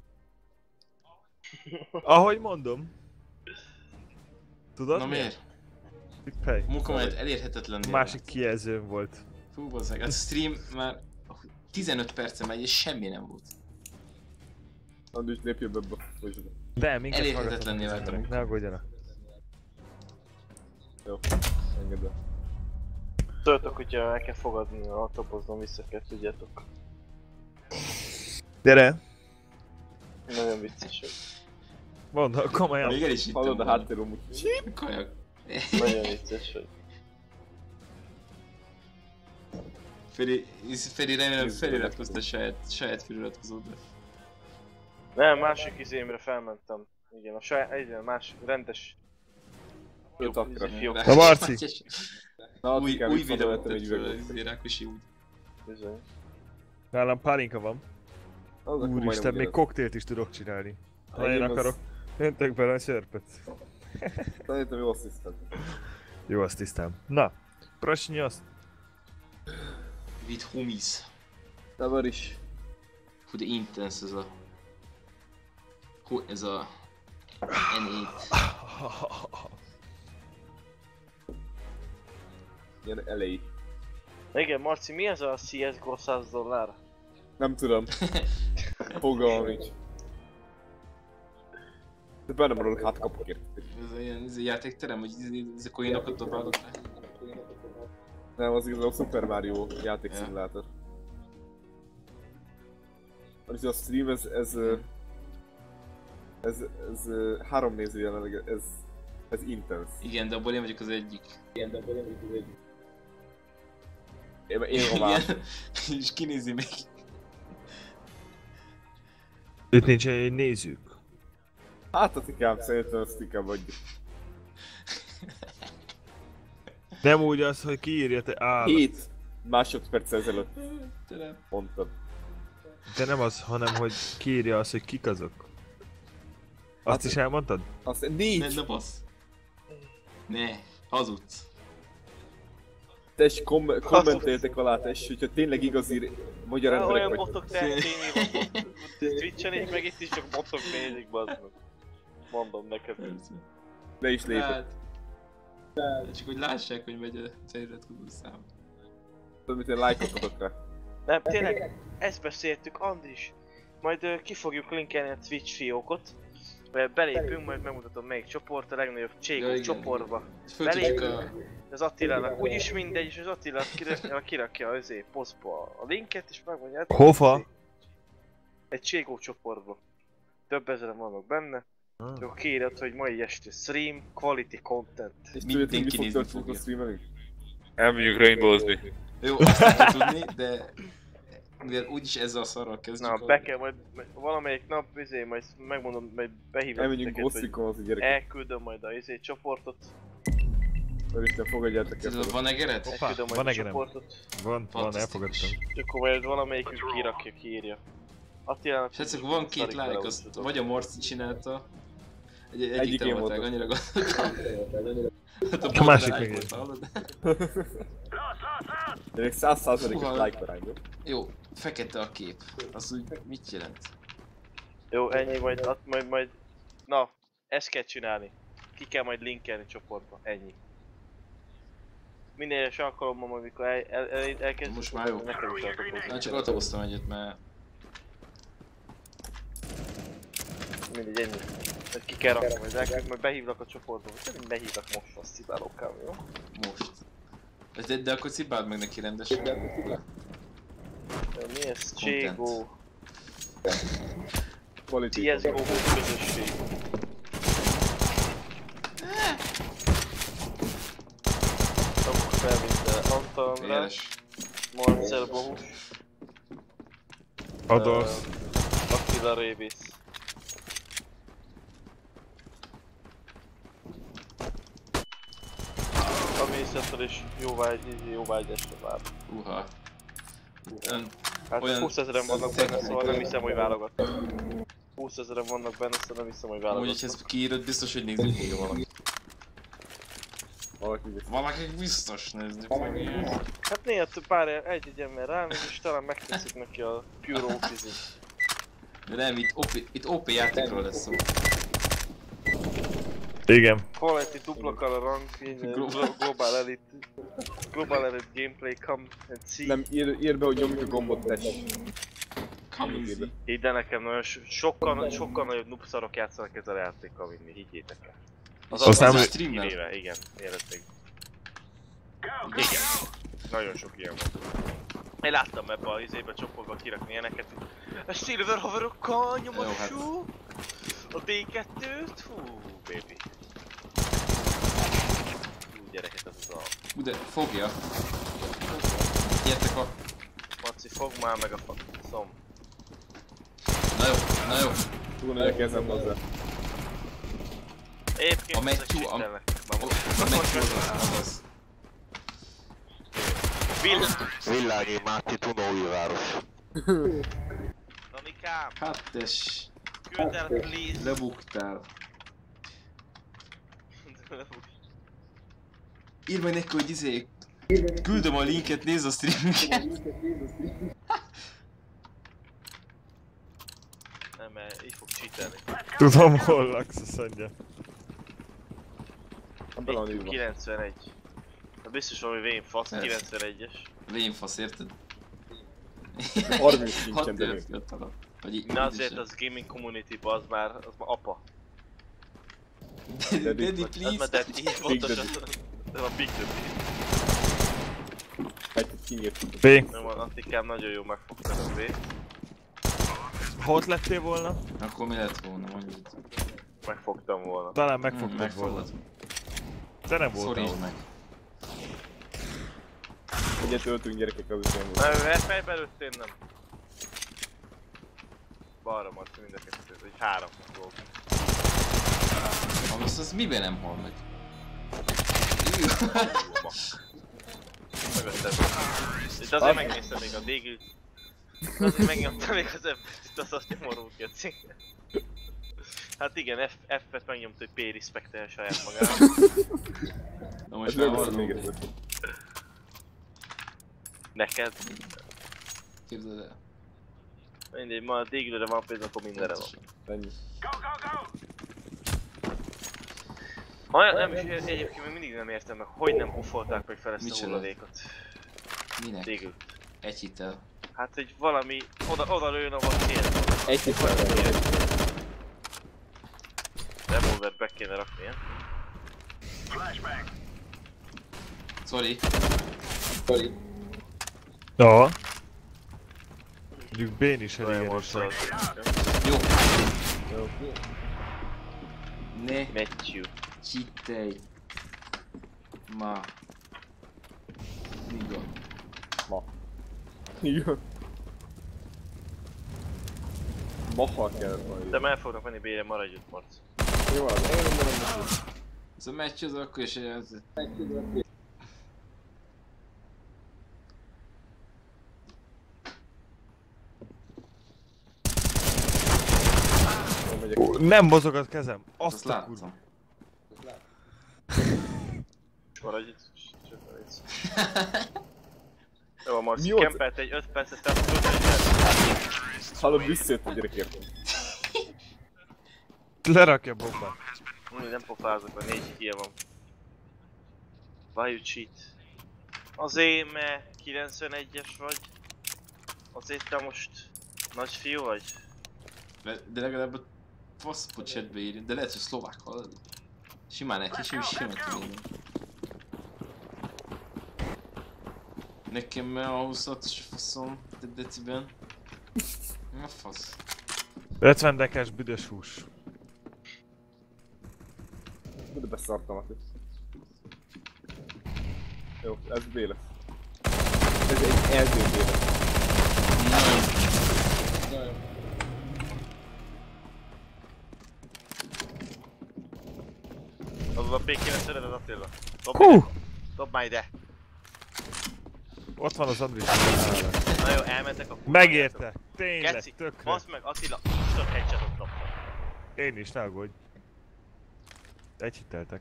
[SPEAKER 5] Ahogy mondom. Tudod
[SPEAKER 2] Na miért?
[SPEAKER 5] Tippelj.
[SPEAKER 2] Munkamenet elérhetetlen.
[SPEAKER 5] Másik kijelzőm volt.
[SPEAKER 2] Fú, bazzeg, a stream már 15 perce megy és semmi nem volt.
[SPEAKER 4] Andris, lépjél be ebbe. Folyosod.
[SPEAKER 5] De, minket
[SPEAKER 2] Elérhetetlenné
[SPEAKER 5] hallgatnak az
[SPEAKER 2] váltam.
[SPEAKER 5] emberek, ne aggódjanak.
[SPEAKER 4] Jó, engedd el.
[SPEAKER 1] Tudjátok, hogyha el kell fogadni, a topoznom vissza kell, tudjátok.
[SPEAKER 5] Gyere!
[SPEAKER 1] Nagyon vicces vagy.
[SPEAKER 5] Mondd, komolyan.
[SPEAKER 2] Még el is hittem
[SPEAKER 4] Hallod a
[SPEAKER 2] volna.
[SPEAKER 4] háttérom úgy.
[SPEAKER 2] Kajak.
[SPEAKER 1] Nagyon vicces vagy.
[SPEAKER 2] Feri remélem feliratkozta saját feliratkozódra.
[SPEAKER 1] Nem, másik izémre felmentem. Igen, a saját, igen, másik rendes
[SPEAKER 4] Öt akkora.
[SPEAKER 1] fiók.
[SPEAKER 5] Na, Marci!
[SPEAKER 4] Na,
[SPEAKER 2] Új
[SPEAKER 4] Attikám,
[SPEAKER 2] videót
[SPEAKER 4] visszavehettem
[SPEAKER 2] tett
[SPEAKER 4] egy
[SPEAKER 2] föl
[SPEAKER 4] üvegot.
[SPEAKER 2] Rákosi úgy.
[SPEAKER 1] Bizony.
[SPEAKER 5] Nálam pálinka van.
[SPEAKER 4] Az akkor
[SPEAKER 5] Úristen,
[SPEAKER 4] majdnem
[SPEAKER 5] még
[SPEAKER 4] ugyanaz.
[SPEAKER 5] koktélt is tudok csinálni. Ha én
[SPEAKER 4] Enyém az-
[SPEAKER 5] akarok, öntek bele a sörpöt.
[SPEAKER 4] Szerintem jó asszisztent.
[SPEAKER 5] Jó, azt tisztám. Na, prosnyi azt.
[SPEAKER 2] With homies.
[SPEAKER 4] Tavar is.
[SPEAKER 2] Hú, de intense ez a... Hú, ez a... N8.
[SPEAKER 4] Ilyen elejé.
[SPEAKER 1] Igen, Marci, mi ez a CSGO $100?
[SPEAKER 4] Nem tudom. Fogalmam nincs. De benne maradok, hát kapok érte.
[SPEAKER 2] Ez a játékterem, hogy ez a coinokat dobálod le?
[SPEAKER 4] Nem, az igazából Super Mario játékszimulátor. És a stream ez 3 néző jelenleg, ez intense.
[SPEAKER 2] Igen, de abból én vagyok az egyik.
[SPEAKER 4] Én román.
[SPEAKER 2] Igen. És kinézi még.
[SPEAKER 5] Itt nincs egy nézők.
[SPEAKER 4] Hát Attikám, szerintem azt inkább adjuk.
[SPEAKER 5] Nem úgy az, hogy kiírja te állat.
[SPEAKER 4] 7 másodperc ezelőtt
[SPEAKER 2] Tényleg.
[SPEAKER 4] mondtam.
[SPEAKER 5] De nem az, hanem hogy kiírja azt, hogy kik azok. Azt
[SPEAKER 4] Hát-
[SPEAKER 5] is elmondtad?
[SPEAKER 4] Azt
[SPEAKER 2] Ne,
[SPEAKER 4] 4!
[SPEAKER 2] ne bassz. Ne, hazudsz.
[SPEAKER 4] Tess, kommenteljetek alá, tess, hogyha tényleg igazi magyar emberek
[SPEAKER 1] Olyan
[SPEAKER 4] vagy.
[SPEAKER 1] botok tehetényi van. Twitch-en így meg itt is csak botok nézik, bazd meg. Mondom neked.
[SPEAKER 4] Le is lépek.
[SPEAKER 2] Hát, csak hogy lássák, hogy megy a feliratkozó szám.
[SPEAKER 4] Tudod, mit én lájkot adok rá.
[SPEAKER 1] Nem, tényleg, ezt beszéltük, Andris. Majd ki fogjuk linkelni a Twitch fiókot. Belépünk, majd megmutatom melyik csoport, a legnagyobb
[SPEAKER 2] Ja,
[SPEAKER 1] cségó
[SPEAKER 2] igen.
[SPEAKER 1] csoportba.
[SPEAKER 2] Föltudjuk a...
[SPEAKER 1] Az Attilának úgyis mindegy, és az Attila kirakja az posztba a linket, és megmondja, hát
[SPEAKER 5] Hova?
[SPEAKER 1] egy cségó csoportba. Több ezeren vannak benne. Akkor kiírod, hogy mai este stream, quality content.
[SPEAKER 4] És
[SPEAKER 2] Mindenki
[SPEAKER 4] tudjátok, mi fog
[SPEAKER 2] nézni
[SPEAKER 4] történni a
[SPEAKER 2] fogja.
[SPEAKER 4] streamelünk?
[SPEAKER 6] Elmegyünk Rainbow-zni.
[SPEAKER 2] Jó, azt nem kell tudni, de... Mivel úgyis ezzel a szarral kezdjük.
[SPEAKER 1] Na, be kell majd valamelyik nap, majd megmondom, majd behívlak
[SPEAKER 4] Elmegyünk
[SPEAKER 1] titeket, hogy
[SPEAKER 4] gosszikolni, gyerekek.
[SPEAKER 1] elküldöm majd a csoportot.
[SPEAKER 4] Isten fogadjátok el.
[SPEAKER 2] Van egered?
[SPEAKER 5] Hoppá,
[SPEAKER 1] Elküldöm majd
[SPEAKER 5] van
[SPEAKER 1] a
[SPEAKER 5] egerem.
[SPEAKER 1] csoportot.
[SPEAKER 5] Van,
[SPEAKER 2] Fantasztikus.
[SPEAKER 5] elfogadtam.
[SPEAKER 1] És akkor majd valamelyikük kirakja, kiírja. Attilának...
[SPEAKER 2] Srácok, van két
[SPEAKER 1] szarik bele,
[SPEAKER 2] like, azt
[SPEAKER 1] úgy tudom.
[SPEAKER 2] vagy a Marci csinálta. Egyik
[SPEAKER 4] Egyik
[SPEAKER 2] te
[SPEAKER 4] én
[SPEAKER 2] voltál,
[SPEAKER 4] voltam.
[SPEAKER 2] annyira gondoltam. Hát
[SPEAKER 5] A másik
[SPEAKER 2] like
[SPEAKER 5] meg én.
[SPEAKER 2] volt, hallod?
[SPEAKER 4] Ennek 100%-os
[SPEAKER 2] Húha.
[SPEAKER 4] like arány, jó?
[SPEAKER 2] Jó, fekete a kép. Az úgy mit jelent?
[SPEAKER 1] Jó, ennyi, majd... Na, ezt kell csinálni. Ki kell majd linkelni csoportba, ennyi. Minden egyes alkalommal, amikor elkezdjük,
[SPEAKER 2] Most már jó.
[SPEAKER 1] nekem is elkapom.
[SPEAKER 2] Na csak autóztam egyet, mert...
[SPEAKER 1] Mindegy, ennyi. Majd ki kell rakni, majd behívlak a csoportba. Szerintem behívlak most a szibálókám, jó?
[SPEAKER 2] Most. De akkor cibáld meg neki rendesen.
[SPEAKER 1] Mi ez? Cségó...
[SPEAKER 4] Quality.
[SPEAKER 1] CSGO közösség. Akkor felvétel Antal András,
[SPEAKER 2] Éles.
[SPEAKER 1] Marcel Bohus,
[SPEAKER 5] Adolf.
[SPEAKER 1] Ez a révész. A mészettel is jóvágyásra vár.
[SPEAKER 2] Uha.
[SPEAKER 1] Hát
[SPEAKER 2] Olyan
[SPEAKER 1] 20 000-en vannak benne, szóval nem hiszem, hogy válogatnak. 20 000-en vannak benne, szóval nem hiszem, hogy
[SPEAKER 2] Amúgy,
[SPEAKER 1] válogatnak.
[SPEAKER 2] hogy ezt kiírod, biztos, hogy nézni fogja valaki. Valaki biztos nézni fogja.
[SPEAKER 1] Hát néha pár egy ember rámegy, és talán megtetszik neki a Pure Office-it.
[SPEAKER 2] De nem, itt OP játékról lesz szó.
[SPEAKER 3] Igen.
[SPEAKER 1] Quality dupla color rank, Global Elite. Global Elite gameplay, come and see.
[SPEAKER 4] Nem, írd be, hogy nyomjuk a gombot, tessék.
[SPEAKER 1] Hidd el nekem, nagyon sokkal nagyobb noobszarok játszanak ezzel a játékkal, mint mi, higgyétek el.
[SPEAKER 3] Azt nem-
[SPEAKER 2] streamben.
[SPEAKER 1] Kivéve, igen, életleg. Igen, nagyon sok ilyen van. Én láttam ebbe a izébe csoportba kirakni ilyeneket, hogy a Silver haverokkal nyomossuk, a D2-t, fú, baby. Fú, gyereket ez az a...
[SPEAKER 2] De fogja. Gyertek a...
[SPEAKER 1] Maci, fogd már meg a szom.
[SPEAKER 2] Na jó.
[SPEAKER 4] Túl nagy a kezem hozzá.
[SPEAKER 1] Egyébként
[SPEAKER 2] A
[SPEAKER 1] ezek
[SPEAKER 2] Matthew,
[SPEAKER 1] siktelnek.
[SPEAKER 2] a Matthew az.
[SPEAKER 7] Villági Máté Tunóújváros.
[SPEAKER 1] Danikám,
[SPEAKER 2] Hát tess.
[SPEAKER 1] küld el, please.
[SPEAKER 2] Lebuktál. Írd meg neki, hogy izé... Küldöm a linket, nézd a streaminket.
[SPEAKER 1] Nem, mert így fog cheatelni.
[SPEAKER 3] Tudom, hol laksz, azt mondja.
[SPEAKER 4] Bele van írva.
[SPEAKER 1] 91. Na biztos valami vén fasz,
[SPEAKER 2] Persze.
[SPEAKER 1] 91-es.
[SPEAKER 2] Lénfasz, érted?
[SPEAKER 4] 30 nincsen,
[SPEAKER 2] 6
[SPEAKER 4] de
[SPEAKER 2] év
[SPEAKER 4] még.
[SPEAKER 2] fiatalabb. Vagy így
[SPEAKER 1] Na azért
[SPEAKER 2] idősebb.
[SPEAKER 1] az gaming community-ba az már apa.
[SPEAKER 2] Daddy,
[SPEAKER 1] Az már
[SPEAKER 2] please.
[SPEAKER 1] Daddy, így pontosan. Ez a Big Daddy.
[SPEAKER 4] Egy kinyírt.
[SPEAKER 3] B.
[SPEAKER 1] Nem van, Antikám nagyon jó megfogtad a B.
[SPEAKER 3] Ha ott lettél volna,
[SPEAKER 2] Akkor mi lett volna, mondjuk?
[SPEAKER 1] Megfogtam volna.
[SPEAKER 3] talán megfogtad volna.
[SPEAKER 2] Megfogod.
[SPEAKER 3] De nem voltál
[SPEAKER 2] Szorítsd
[SPEAKER 3] ott.
[SPEAKER 2] meg.
[SPEAKER 4] Egyet öltünk gyerekek az is én
[SPEAKER 1] Nem, fejbe lőttél nem. Balra Marci mind a kettő, vagy 3 volt.
[SPEAKER 2] Most az miben nem hal meg?
[SPEAKER 1] Mögötted. Itt azért megnéztem még a végült. Azért megnyomtam még az F-t, az azt nyomorult geci. Hát igen, F-et megnyomta, hogy P-respektel saját magára.
[SPEAKER 2] Na most
[SPEAKER 4] Ez
[SPEAKER 2] már
[SPEAKER 4] lőgöztem még
[SPEAKER 2] hallom.
[SPEAKER 4] egyszer.
[SPEAKER 1] Neked?
[SPEAKER 2] Képzeld el.
[SPEAKER 1] Mindegy, ma a D-gülőre van pénz, akkor mindenre van.
[SPEAKER 4] Ennyi.
[SPEAKER 1] Olyan nem is, egyébként még mindig nem értem meg, hogy nem puffolták meg fel ezt a
[SPEAKER 2] Micsoda?
[SPEAKER 1] hulladékot.
[SPEAKER 2] Minek?
[SPEAKER 1] D-gül.
[SPEAKER 2] Egy hitel.
[SPEAKER 1] Hát, hogy valami oda lőn, ahol kér.
[SPEAKER 4] Egy hitel.
[SPEAKER 1] Revolvert be kéne rakni, ja?
[SPEAKER 2] Sorry.
[SPEAKER 3] Ja. Mondjuk B-n is elég
[SPEAKER 1] Olyan
[SPEAKER 3] erős
[SPEAKER 1] volt
[SPEAKER 3] vagy.
[SPEAKER 2] Jó.
[SPEAKER 4] Jó.
[SPEAKER 2] Ne
[SPEAKER 1] Matthew.
[SPEAKER 2] csitej. Ma. Miga.
[SPEAKER 4] Igen. Maha kell majd.
[SPEAKER 1] De el fognak menni B-re, maradj ott, Marci.
[SPEAKER 4] Jó, az én mondom, hogy
[SPEAKER 2] Ez a meccs az akkor is ez...
[SPEAKER 4] nem megyek.
[SPEAKER 3] Nem mozog a kezem.
[SPEAKER 2] Azt
[SPEAKER 3] Azt a kurva.
[SPEAKER 2] láttam.
[SPEAKER 1] Maradj itt. Jó, Marci,
[SPEAKER 4] Mi volt?
[SPEAKER 1] kempelt egy 5 percet, tehát tudod, hogy
[SPEAKER 4] Hallod, visszajött a gyerekek.
[SPEAKER 3] Lerakja a bombát.
[SPEAKER 1] nem pofázok, mert 4 híja van. Why you cheat? Azért, mert 91-es vagy. Azért te most nagyfiú vagy.
[SPEAKER 2] De legalább a faszpot chatbe írni, de lehet, hogy szlovák hallod. Simán neki, simán tudom. Nekem a 26-os faszom, deciben. Mi a fasz?
[SPEAKER 3] 50 dekás büdös hús.
[SPEAKER 4] De beszartam azt. Jó, ez B lesz. Ez egy első B lesz.
[SPEAKER 1] Tudod a P9-edet, Attila?
[SPEAKER 5] Hú!
[SPEAKER 1] Dobd már ide!
[SPEAKER 5] Ott van az Andris.
[SPEAKER 1] Na jó, elmentek a kurva.
[SPEAKER 5] Megérte! Tényleg,
[SPEAKER 1] Geci,
[SPEAKER 5] tökre.
[SPEAKER 1] basz meg, Attila, instant headshotot kaptam.
[SPEAKER 5] Én is, ne aggódj. Egy hiteltek.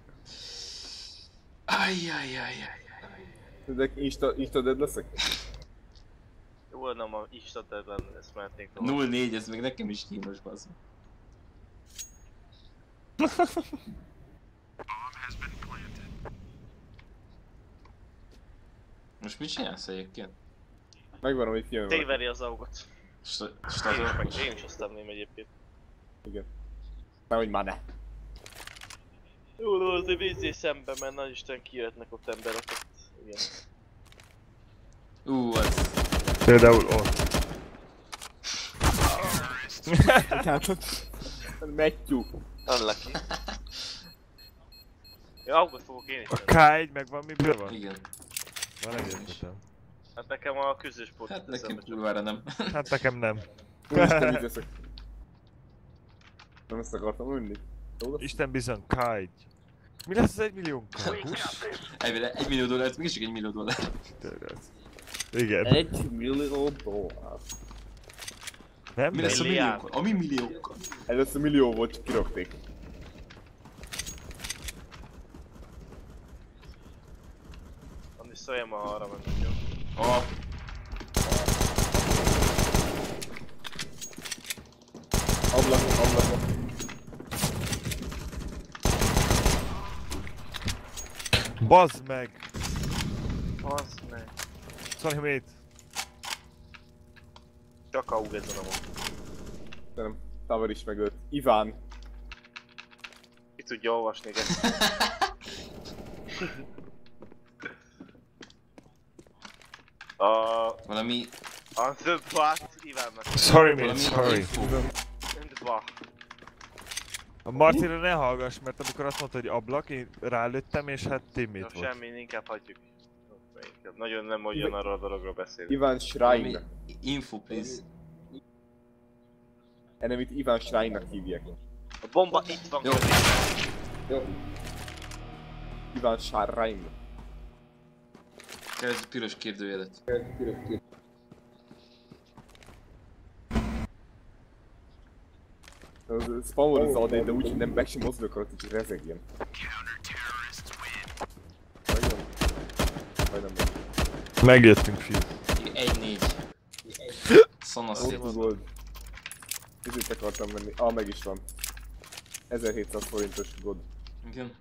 [SPEAKER 2] Ajjajjajjaj.
[SPEAKER 4] Ezek Insta dead leszek?
[SPEAKER 1] Jó lenne, ma instant dead lenne, ezt mehetnénk tovább.
[SPEAKER 2] 0-4, ez még nekem is kínos, bazd. Most mit csinálsz egyébként?
[SPEAKER 4] Megvan, hogy film van.
[SPEAKER 1] Téveri az augot. Én is azt tenném egyébként.
[SPEAKER 4] Igen. Márhogy már ne.
[SPEAKER 1] Jó, azért vézzé szembe, mert nagy Isten kijöhetnek ott emberek. Igen.
[SPEAKER 2] Az...
[SPEAKER 5] Például ott.
[SPEAKER 4] Matthew.
[SPEAKER 1] Unlucky. Ja, augot fogok én is
[SPEAKER 5] A
[SPEAKER 1] tenni.
[SPEAKER 5] K1 meg van miből van?
[SPEAKER 2] Igen.
[SPEAKER 5] Van egy ötletem.
[SPEAKER 1] Hát nekem a küzdősport.
[SPEAKER 2] Hát nekem kurvára nem.
[SPEAKER 5] Hát nekem nem.
[SPEAKER 4] Úristen, mit leszek? Nem ezt akartam mondani. Jó lesz?
[SPEAKER 5] Isten bizony, K1. Mi lesz az 1 millió?
[SPEAKER 2] Elvére $1 millió, ez mégis csak $1 millió.
[SPEAKER 5] Igen.
[SPEAKER 4] 1 millió dollár.
[SPEAKER 5] Nem?
[SPEAKER 2] Mi lesz a
[SPEAKER 1] Milliárd.
[SPEAKER 2] milliókkal? A mi milliókkal?
[SPEAKER 4] Először millió volt, csak kirögték.
[SPEAKER 1] Annis szóljam, ha arra mennek, jó?
[SPEAKER 4] Ablakon.
[SPEAKER 5] Bazd meg!
[SPEAKER 1] Az meg.
[SPEAKER 5] Sorry, mate.
[SPEAKER 1] Csak AUG ezen a mond.
[SPEAKER 4] Nem, Tavar is megölt. Iván.
[SPEAKER 1] Ki tudja olvasni ezt.
[SPEAKER 2] Valami...
[SPEAKER 1] A The Bat Ivánnak.
[SPEAKER 5] Sorry, mate,
[SPEAKER 2] Valami
[SPEAKER 5] sorry.
[SPEAKER 2] info.
[SPEAKER 1] The Bat.
[SPEAKER 5] A Martinra ne hallgass, mert amikor azt mondta, hogy ablak, én rálőttem, és hát
[SPEAKER 1] No,
[SPEAKER 5] teammate volt.
[SPEAKER 1] semmi, inkább hagyjuk. Inkább. Nagyon nem ugyanarról a dologról beszélünk.
[SPEAKER 4] Iván
[SPEAKER 2] Valami
[SPEAKER 4] Schrein.
[SPEAKER 2] info, please.
[SPEAKER 4] Enemit Iván Schreinnak hívják.
[SPEAKER 1] A bomba itt van
[SPEAKER 2] Jó.
[SPEAKER 1] közé.
[SPEAKER 4] Iván Schrein.
[SPEAKER 2] Keresd a piros kérdőjelet.
[SPEAKER 4] Spawnol az AD, de úgy nem meg sem mozdul akarod, hogy rezegjen. Vagy nem.
[SPEAKER 5] Megjöttünk, fiú.
[SPEAKER 2] 1-4. Szanaszét.
[SPEAKER 4] Gold. Ezért akartam menni. Meg is van. 1700 forintos god.
[SPEAKER 2] Igen.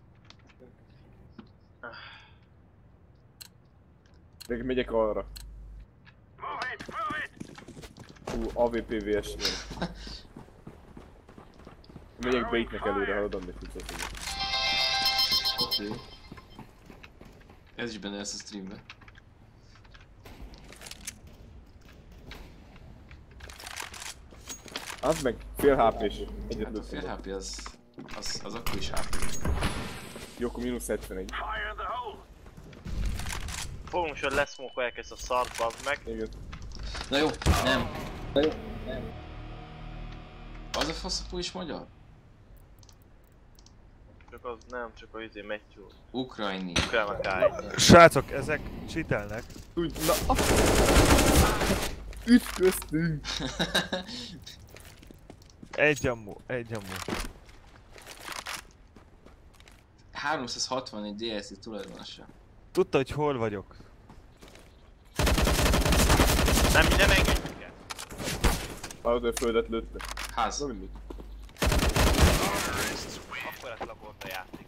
[SPEAKER 4] De megyek arra. AVP vs jön. Megyek baitnek előre, haladom meg tudsz.
[SPEAKER 2] Oké. Ez is benne lesz a streamben.
[SPEAKER 4] Az meg fél HP-s. Egyet
[SPEAKER 2] Hát a fél
[SPEAKER 4] lőttem.
[SPEAKER 2] HP az akkor is HP.
[SPEAKER 4] Jó, akkor mínusz 71.
[SPEAKER 1] Fogunk, hogy leszmókol elkezd a szart, bazd meg.
[SPEAKER 4] Igen.
[SPEAKER 2] Na jó, nem. Az a faszapó is magyar?
[SPEAKER 1] Csak az nem, csak a izé Matthew.
[SPEAKER 2] Ukrajni.
[SPEAKER 1] Ukrán a K1.
[SPEAKER 5] Srácok, ezek cheatelnek.
[SPEAKER 4] Úgy, na. Ütköztünk!
[SPEAKER 5] Egy ammo.
[SPEAKER 2] 364 DLC tulajdonosa.
[SPEAKER 5] Tudta, hogy hol vagyok.
[SPEAKER 1] Nem engedjük el.
[SPEAKER 4] Hallod, hogy földet lőtte.
[SPEAKER 2] Ház.
[SPEAKER 4] Na mindig.
[SPEAKER 1] Akkor lett lagolt a játék.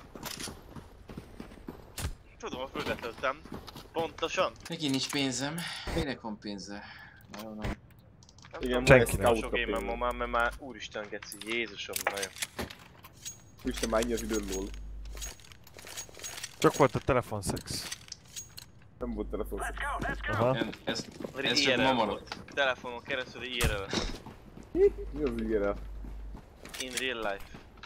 [SPEAKER 1] Tudom, a földet lőttem. Pontosan.
[SPEAKER 2] Megint nincs pénzem. Minek van pénze? Nagyon nem.
[SPEAKER 1] Nem
[SPEAKER 4] Igen,
[SPEAKER 1] tudom,
[SPEAKER 5] senkinek.
[SPEAKER 1] nem sok éven ma már, mert már úristen geci, Jézusom, nagyon.
[SPEAKER 4] Úristen, már ennyi az időn lól.
[SPEAKER 5] Csak volt a telefonszex.
[SPEAKER 4] Nem volt telefon.
[SPEAKER 5] Aha.
[SPEAKER 2] Ez
[SPEAKER 1] Vagy
[SPEAKER 2] csak
[SPEAKER 1] IRL
[SPEAKER 2] ma
[SPEAKER 1] volt.
[SPEAKER 2] maradt.
[SPEAKER 1] Telefonon keresztül IRL.
[SPEAKER 4] Mi az IRL?
[SPEAKER 1] In real life.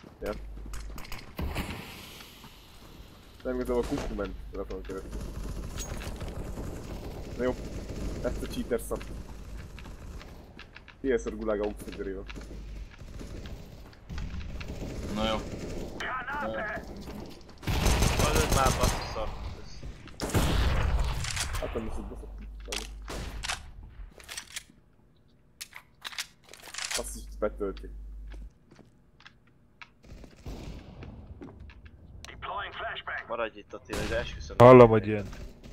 [SPEAKER 4] Nem gondolom a kuku ment telefonon keresztül. Na jó. Ezt a cheater szak. Tieszor gulág a
[SPEAKER 2] Na jó.
[SPEAKER 1] Már basszus szar.
[SPEAKER 4] Hát nem is így beszoktam. Azt is betölti.
[SPEAKER 1] Maradj itt Attila, de esküszöm.
[SPEAKER 5] Hallom, hogy jön.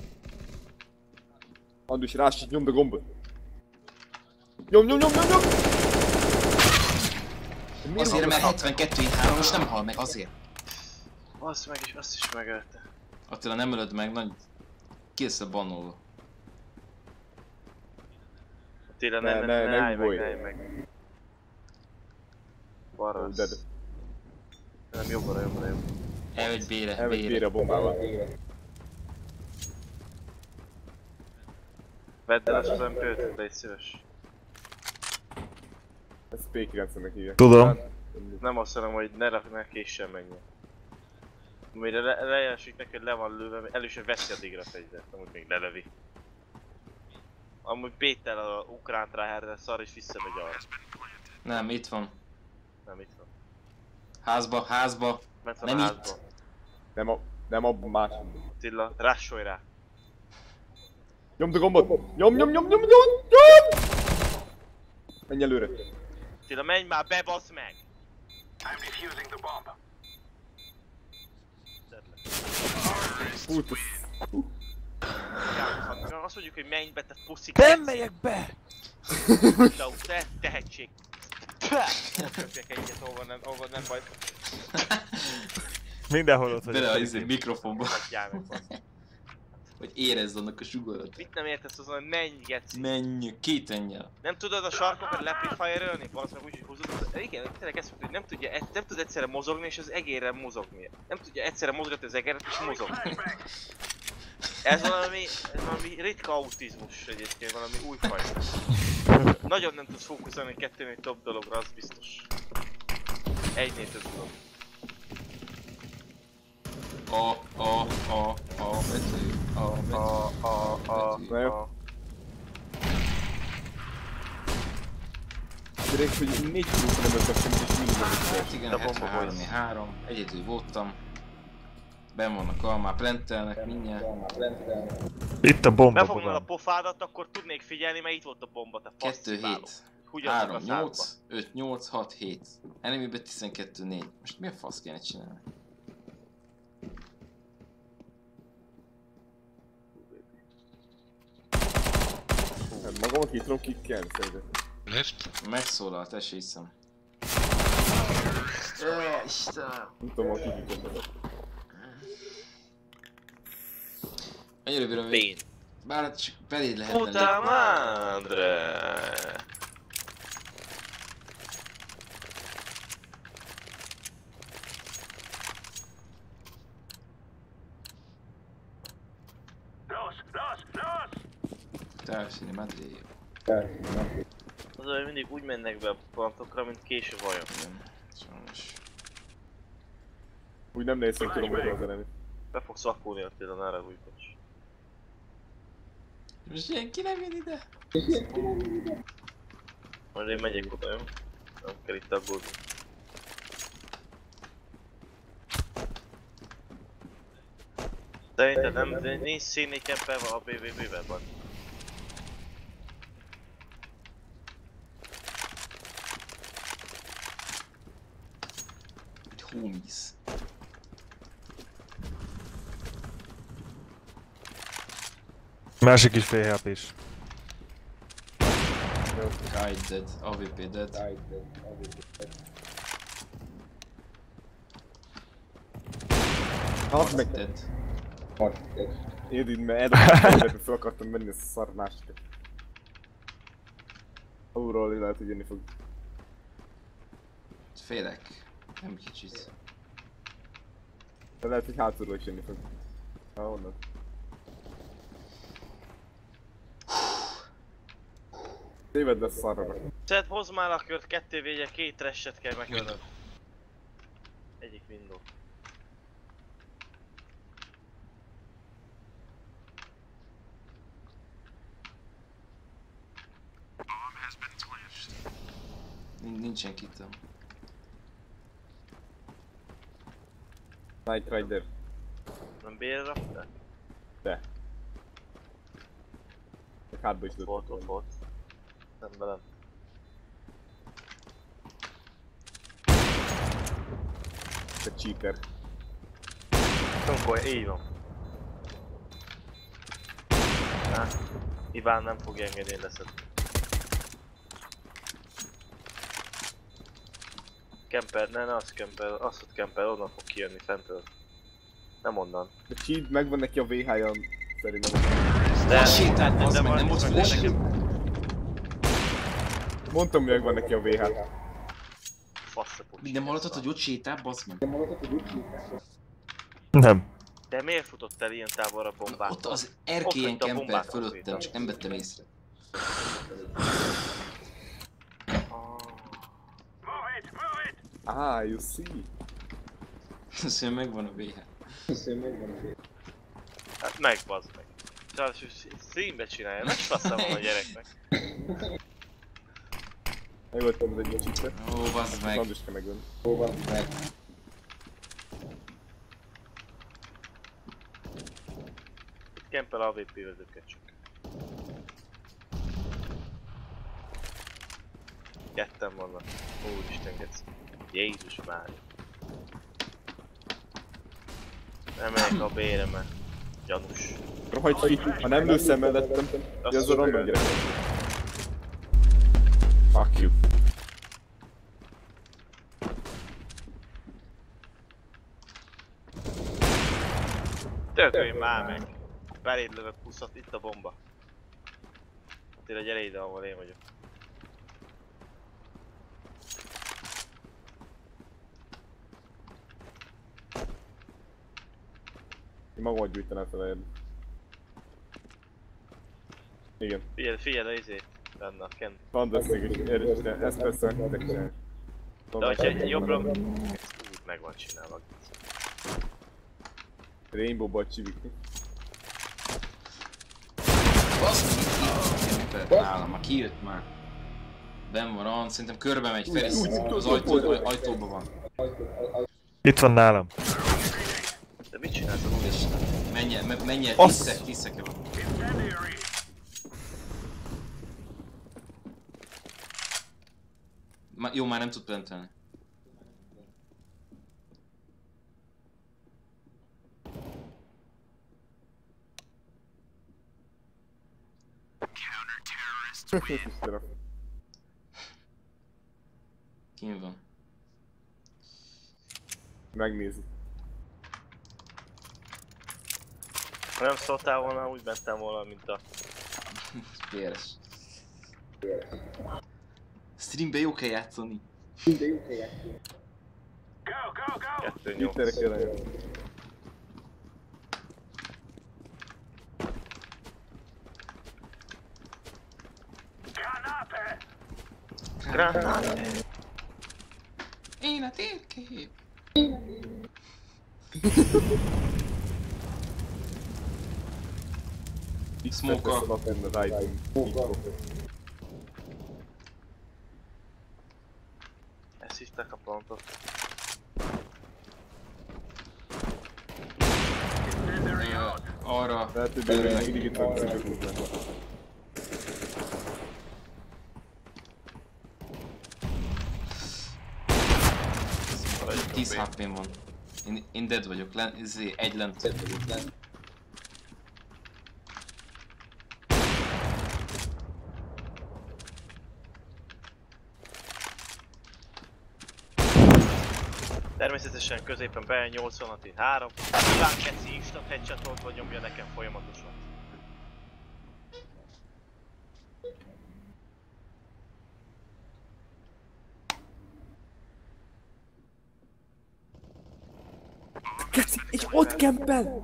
[SPEAKER 4] Andus, rásít, nyomd a gombot! Nyom!
[SPEAKER 2] Azért, mert 72-3 most nem hal meg, azért.
[SPEAKER 1] Azt meg is, azt is megölte.
[SPEAKER 2] Attila, nem ölöd meg, nagy... Kész a banolva.
[SPEAKER 1] Attila,
[SPEAKER 4] Ne
[SPEAKER 1] állj
[SPEAKER 4] ugolj.
[SPEAKER 1] meg. Balra.
[SPEAKER 4] Dead.
[SPEAKER 1] Nem, jobbra.
[SPEAKER 2] Elvegy B-re,
[SPEAKER 4] Elmegy
[SPEAKER 2] B-re.
[SPEAKER 4] B-re a bombával.
[SPEAKER 1] Vedd el azt az MP5-t, légy szíves.
[SPEAKER 4] Ezt P9-nek hívják.
[SPEAKER 5] Tudom.
[SPEAKER 1] Nem azt mondom, hogy ne késsen meg. Amire lejelesik neki, hogy le van lőve, először veszi addigra a fegyvert, amúgy még lelövi. Amúgy B-tel a ukrán tráherre szar és visszamegy arra.
[SPEAKER 2] Nem, itt van.
[SPEAKER 1] Nem itt van.
[SPEAKER 2] Házba.
[SPEAKER 1] Ment van
[SPEAKER 2] Nem
[SPEAKER 1] a
[SPEAKER 2] itt.
[SPEAKER 1] házba.
[SPEAKER 4] Nem a másik.
[SPEAKER 1] Attila, russolj rá.
[SPEAKER 4] Nyomd a gombot! Nyom! Menj előre!
[SPEAKER 1] Attila, menj már be, bassz meg!
[SPEAKER 4] Fú,
[SPEAKER 1] Azt mondjuk, hogy menj be, te puszik.
[SPEAKER 5] Nem megyek be!
[SPEAKER 1] Te tehetség. Köpjek egyet, ahol nem baj.
[SPEAKER 5] Mindenhol ott
[SPEAKER 2] Bele a
[SPEAKER 5] vagyok.
[SPEAKER 2] mikrofonba,
[SPEAKER 1] Hagyjál meg, bassz.
[SPEAKER 2] hogy érezd annak a sugarat.
[SPEAKER 1] Mit nem értesz azon, hogy menj, geci.
[SPEAKER 2] Menj, két ennyel.
[SPEAKER 1] Nem tudod a sarkokat leprefire-ölni? Valószínűleg úgy, hogy húzod. Igen, tényleg ezt mondta, hogy nem tud egyszerre mozogni és az egérrel mozogni. Nem tudja egyszerre mozgatni az egeret és mozogni. Ez valami ritka autizmus egyébként, valami újfajta. Nagyon nem tudsz fókuszálni kettőnél több dologra, az biztos. Egynél több dolog.
[SPEAKER 2] Betű.
[SPEAKER 4] Na jó. Direkt, hogy 4 kilót nem öttem semmit és mindig van
[SPEAKER 2] Hát igen,
[SPEAKER 1] A bomba
[SPEAKER 2] 73-3, egyedül voltam. Ben vannak almá, plentelnek mindjárt.
[SPEAKER 5] Itt a bomba.
[SPEAKER 1] Befognod a
[SPEAKER 5] Bogdan.
[SPEAKER 1] pofádat, akkor tudnék figyelni, mert itt volt a bomba, te
[SPEAKER 2] 2-7,
[SPEAKER 1] Húgyaznak a
[SPEAKER 2] 3,
[SPEAKER 1] szádba.
[SPEAKER 2] 8, 5, 8, 6, 7. Enemybe 12, 4. Most mi a fasz kéne csinálni?
[SPEAKER 4] Magamat ki tudom kikkelni szerintem.
[SPEAKER 6] Left.
[SPEAKER 2] Megszólalt, esély hiszem.
[SPEAKER 4] Nem tudom, hol kikikkelni.
[SPEAKER 2] Ennyire bírom
[SPEAKER 1] Bén.
[SPEAKER 2] még. Bár csak beléd lehetne
[SPEAKER 1] Puta madre!
[SPEAKER 2] Társadalmi medvéjé.
[SPEAKER 1] Az olyan mindig úgy mennek be a plantokra, mint késő vajon.
[SPEAKER 2] Igen, sajnos.
[SPEAKER 4] Úgy nem néztem tudom, hogy az enemi.
[SPEAKER 1] Be fogsz vakulni Attila, ne ragudj, bocs.
[SPEAKER 2] Most ilyen ki nem jön ide?
[SPEAKER 1] Majd én megyek oda, jó? Nem kell itt aggódni. Szerinted nem nincs színni keppelve a BBB-ben van.
[SPEAKER 2] Egy homies.
[SPEAKER 5] Másik is fél HP is.
[SPEAKER 2] Kite dead, AWP dead.
[SPEAKER 4] Hát meg
[SPEAKER 2] Dead.
[SPEAKER 4] én így eldobtam, fel akartam menni ezt a szar másikat. Alulról lehet, hogy jönni fog.
[SPEAKER 2] Félek. Nem kicsit.
[SPEAKER 4] De lehet, hogy hátulról is jönni fog. Onnan. Téved lesz szarra.
[SPEAKER 1] Szed, hozd már a kört, 2 végye, 2 trashet kell megölnöd. Egyik window.
[SPEAKER 2] Nincsen kitem.
[SPEAKER 4] Night Rider.
[SPEAKER 1] Nem B-re raktál?
[SPEAKER 4] De. Meg hátba is
[SPEAKER 1] Volt,
[SPEAKER 4] lőttem.
[SPEAKER 1] volt. Nem velem.
[SPEAKER 4] Te cheater.
[SPEAKER 1] Tunkolj, így van. Na, Iván nem fogja engedni, én leszed. Kemper, ne az Kemper, azt hogy Kemper onnan fog kijönni fentről. Nem onnan.
[SPEAKER 4] De cheat megvan neki a VH-ja, szerintem.
[SPEAKER 1] De,
[SPEAKER 2] Sétált, bazd meg,
[SPEAKER 1] van-
[SPEAKER 2] nem volt
[SPEAKER 1] van
[SPEAKER 2] flash?
[SPEAKER 1] nekem
[SPEAKER 4] Mondtam, hogy megvan neki a VH.
[SPEAKER 1] faszapot.
[SPEAKER 2] Minden hallottad, hogy ott sétál, bazd meg.
[SPEAKER 5] Nem.
[SPEAKER 1] De miért futott el ilyen távolra bombát?
[SPEAKER 2] Ott az
[SPEAKER 1] Ott
[SPEAKER 2] erkélyen
[SPEAKER 1] hagyta a
[SPEAKER 2] kemper
[SPEAKER 1] bombát
[SPEAKER 2] fölöttem, csak nem vettem észre.
[SPEAKER 4] Ah, you see.
[SPEAKER 2] Szóval megvan a VH.
[SPEAKER 1] Hát meg, bazd meg. Sajnos streambe csinálja, nagy faszom van a gyereknek.
[SPEAKER 4] Megöltem az egyik cheater.
[SPEAKER 2] Ó, bazd meg.
[SPEAKER 4] Szand is kell megölni.
[SPEAKER 1] Kemper AWP vezőket csak. Ketten vannak. Úristen, geci. Jézus már. Nem megyek a B-re, mert gyanús.
[SPEAKER 4] Rohagy ki, ha nem lősz mellettem, az a random gyerek. Fuck you.
[SPEAKER 1] Tökölj már meg! Beléd lövök 20-at, itt a bomba. Attila, gyere ide, ahol én vagyok.
[SPEAKER 4] Én magamat gyújtanám fel elérni. Igen.
[SPEAKER 1] Figyelj a izét, benne a Ken.
[SPEAKER 4] Fantasztikus, érdekel, ezt persze nektek csinálni.
[SPEAKER 1] De hogyha jobbra... Úgy meg van csinálva.
[SPEAKER 4] Rainbow-ból csivik.
[SPEAKER 2] Bazd meg, kemper nálam, már kijött már. Ben van, szerintem körbe megy fel, az ajtóban van.
[SPEAKER 5] Itt van nálam.
[SPEAKER 1] De mit csinálsz a
[SPEAKER 2] Menj el,
[SPEAKER 5] Azt!
[SPEAKER 2] tiszeke van. Jó, már nem tud plantelni. Kim van?
[SPEAKER 4] Megnézi.
[SPEAKER 1] Ha nem szóltál volna, úgy mentem volna, mint a...
[SPEAKER 2] PRS. Streambe jó kell játszani.
[SPEAKER 1] 2-8.
[SPEAKER 4] Twitterre kell jönni.
[SPEAKER 1] Granate!
[SPEAKER 2] Én a térkép. Smoke-a.
[SPEAKER 1] Ezt hívták a pontot.
[SPEAKER 2] Arra.
[SPEAKER 4] Lehet, hogy belőle mindig itt van szívek.
[SPEAKER 2] 10 HP-m van. Én dead vagyok, egy lent.
[SPEAKER 1] Természetesen középen be 86 3. Iván Keci instant headshotolt vagy nyomja nekem folyamatosan.
[SPEAKER 4] És ott kempel!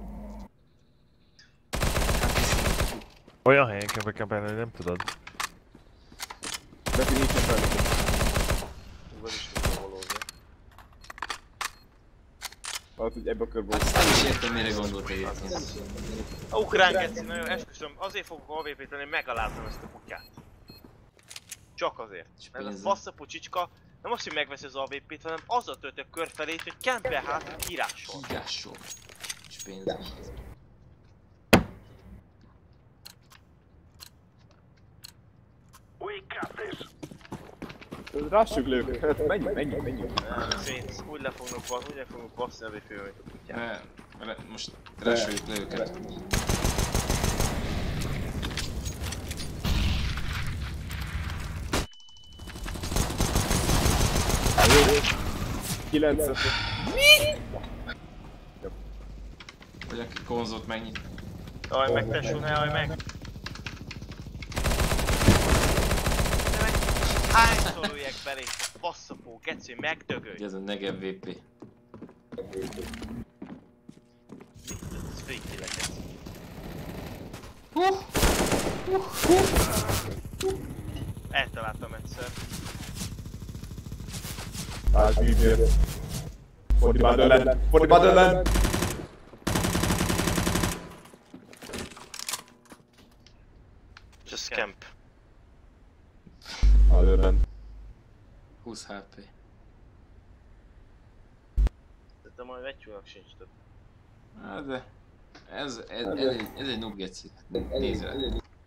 [SPEAKER 5] Olyan helyen kell bekempelni, hogy nem tudod.
[SPEAKER 4] Neki nincs fel.
[SPEAKER 1] Úgy is tudtam holózni.
[SPEAKER 4] Valahogy, hogy ebbe a körbe.
[SPEAKER 2] Hát nem is értem, mire gondolt egyébként.
[SPEAKER 1] A ukrán Keci, nagyon esküszöm, azért fogok AWP-t lenni, megalázom ezt a kutyát. Csak azért. Ez a faszapú csicska nem azt, hogy megveszi az AWP-t, hanem azzal tölti a kör felét, hogy kemper hátul kirásol.
[SPEAKER 2] Higásol. És nincs pénzem.
[SPEAKER 4] Rássuk le őket, hát menjünk.
[SPEAKER 1] Szénz, úgy le fognak basszni a fő, mint a kutyát.
[SPEAKER 2] Most rásoljuk le őket.
[SPEAKER 4] Kilencet.
[SPEAKER 2] Hogy aki konzolt megnyit.
[SPEAKER 1] Jaj meg tesó, ne jaj meg! Hányszor üljek belé? Basszapó, geci, megdögölj!
[SPEAKER 2] Ez a Negev VP.
[SPEAKER 1] Ez freaky legyen. Eltaláltam egyszer.
[SPEAKER 4] Hát, bíbér. Forty Motherland!
[SPEAKER 1] Just scamp.
[SPEAKER 4] Motherland.
[SPEAKER 2] 20 HP.
[SPEAKER 1] De te majd vetyúnak sincs több.
[SPEAKER 2] Hát de... Ez egy noob geci. Nézd rá.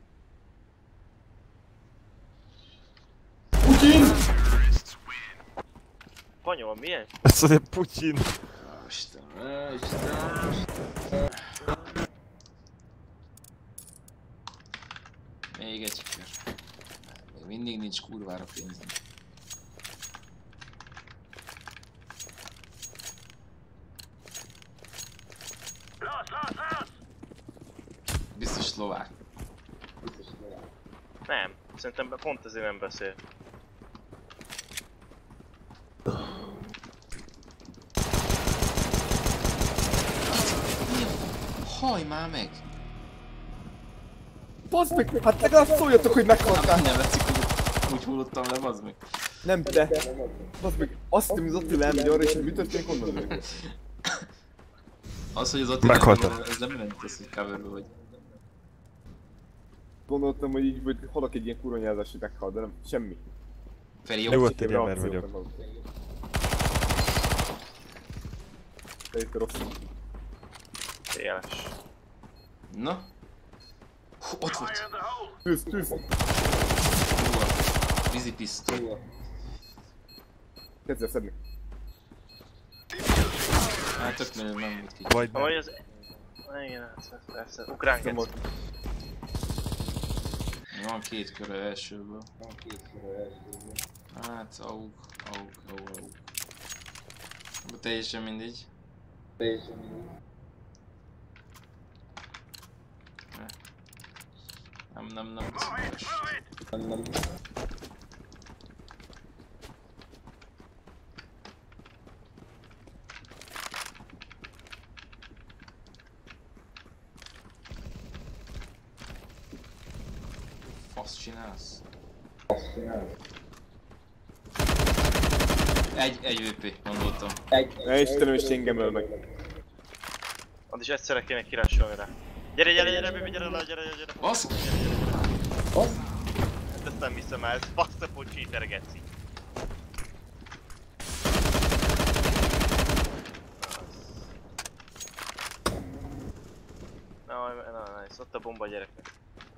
[SPEAKER 1] Panyol, milyen?
[SPEAKER 5] Ez azért Putyin.
[SPEAKER 2] Istenem. Még egy kör. Még mindig nincs kurvára pénzem. Biztos szlovák.
[SPEAKER 1] Nem, szerintem pont ezért nem beszél.
[SPEAKER 2] Hajj már meg!
[SPEAKER 4] Bazd meg! Hát legalább szóljatok, hogy meghaltál!
[SPEAKER 2] Nem látszik, hogy úgy hullottam le, bazd meg.
[SPEAKER 4] Nem te! Bazd meg, azt hiszem, hogy az Attila elmegy arra, és mi történik onnan lők?
[SPEAKER 2] Az, hogy az Attila
[SPEAKER 5] Meghaltam.
[SPEAKER 2] ez nem jelenti azt, hogy coverbe vagy.
[SPEAKER 4] Gondoltam, hogy így vagy halak egy ilyen kuronyázás, hogy meghal, de nem, semmi.
[SPEAKER 2] Feri, jó.
[SPEAKER 5] Nyugodt egy ember vagyok.
[SPEAKER 4] Te itt rossz.
[SPEAKER 1] Éles.
[SPEAKER 2] Na? Hú, ott volt.
[SPEAKER 4] Tűz!
[SPEAKER 2] Vízi pisztoly.
[SPEAKER 4] Kezdj el szedni.
[SPEAKER 2] Hát tök menő, nem volt ki.
[SPEAKER 5] Vagy nem.
[SPEAKER 1] Vagy az... Igen, persze. Ukrán geci.
[SPEAKER 2] Van két kör elsőből. Hát, aug. Teljesen mindegy. Nem. Fasz csinálsz? Egy VP, gondoltam.
[SPEAKER 4] Ne Istenem, és engem öl meg.
[SPEAKER 1] Ad is egyszerre kéne kirássolni rá. Gyere, baby, gyere.
[SPEAKER 2] Basz!
[SPEAKER 1] Hát ezt nem hiszem el, ez basszapó cheater geci. Nice, ott a bomba a gyereknek.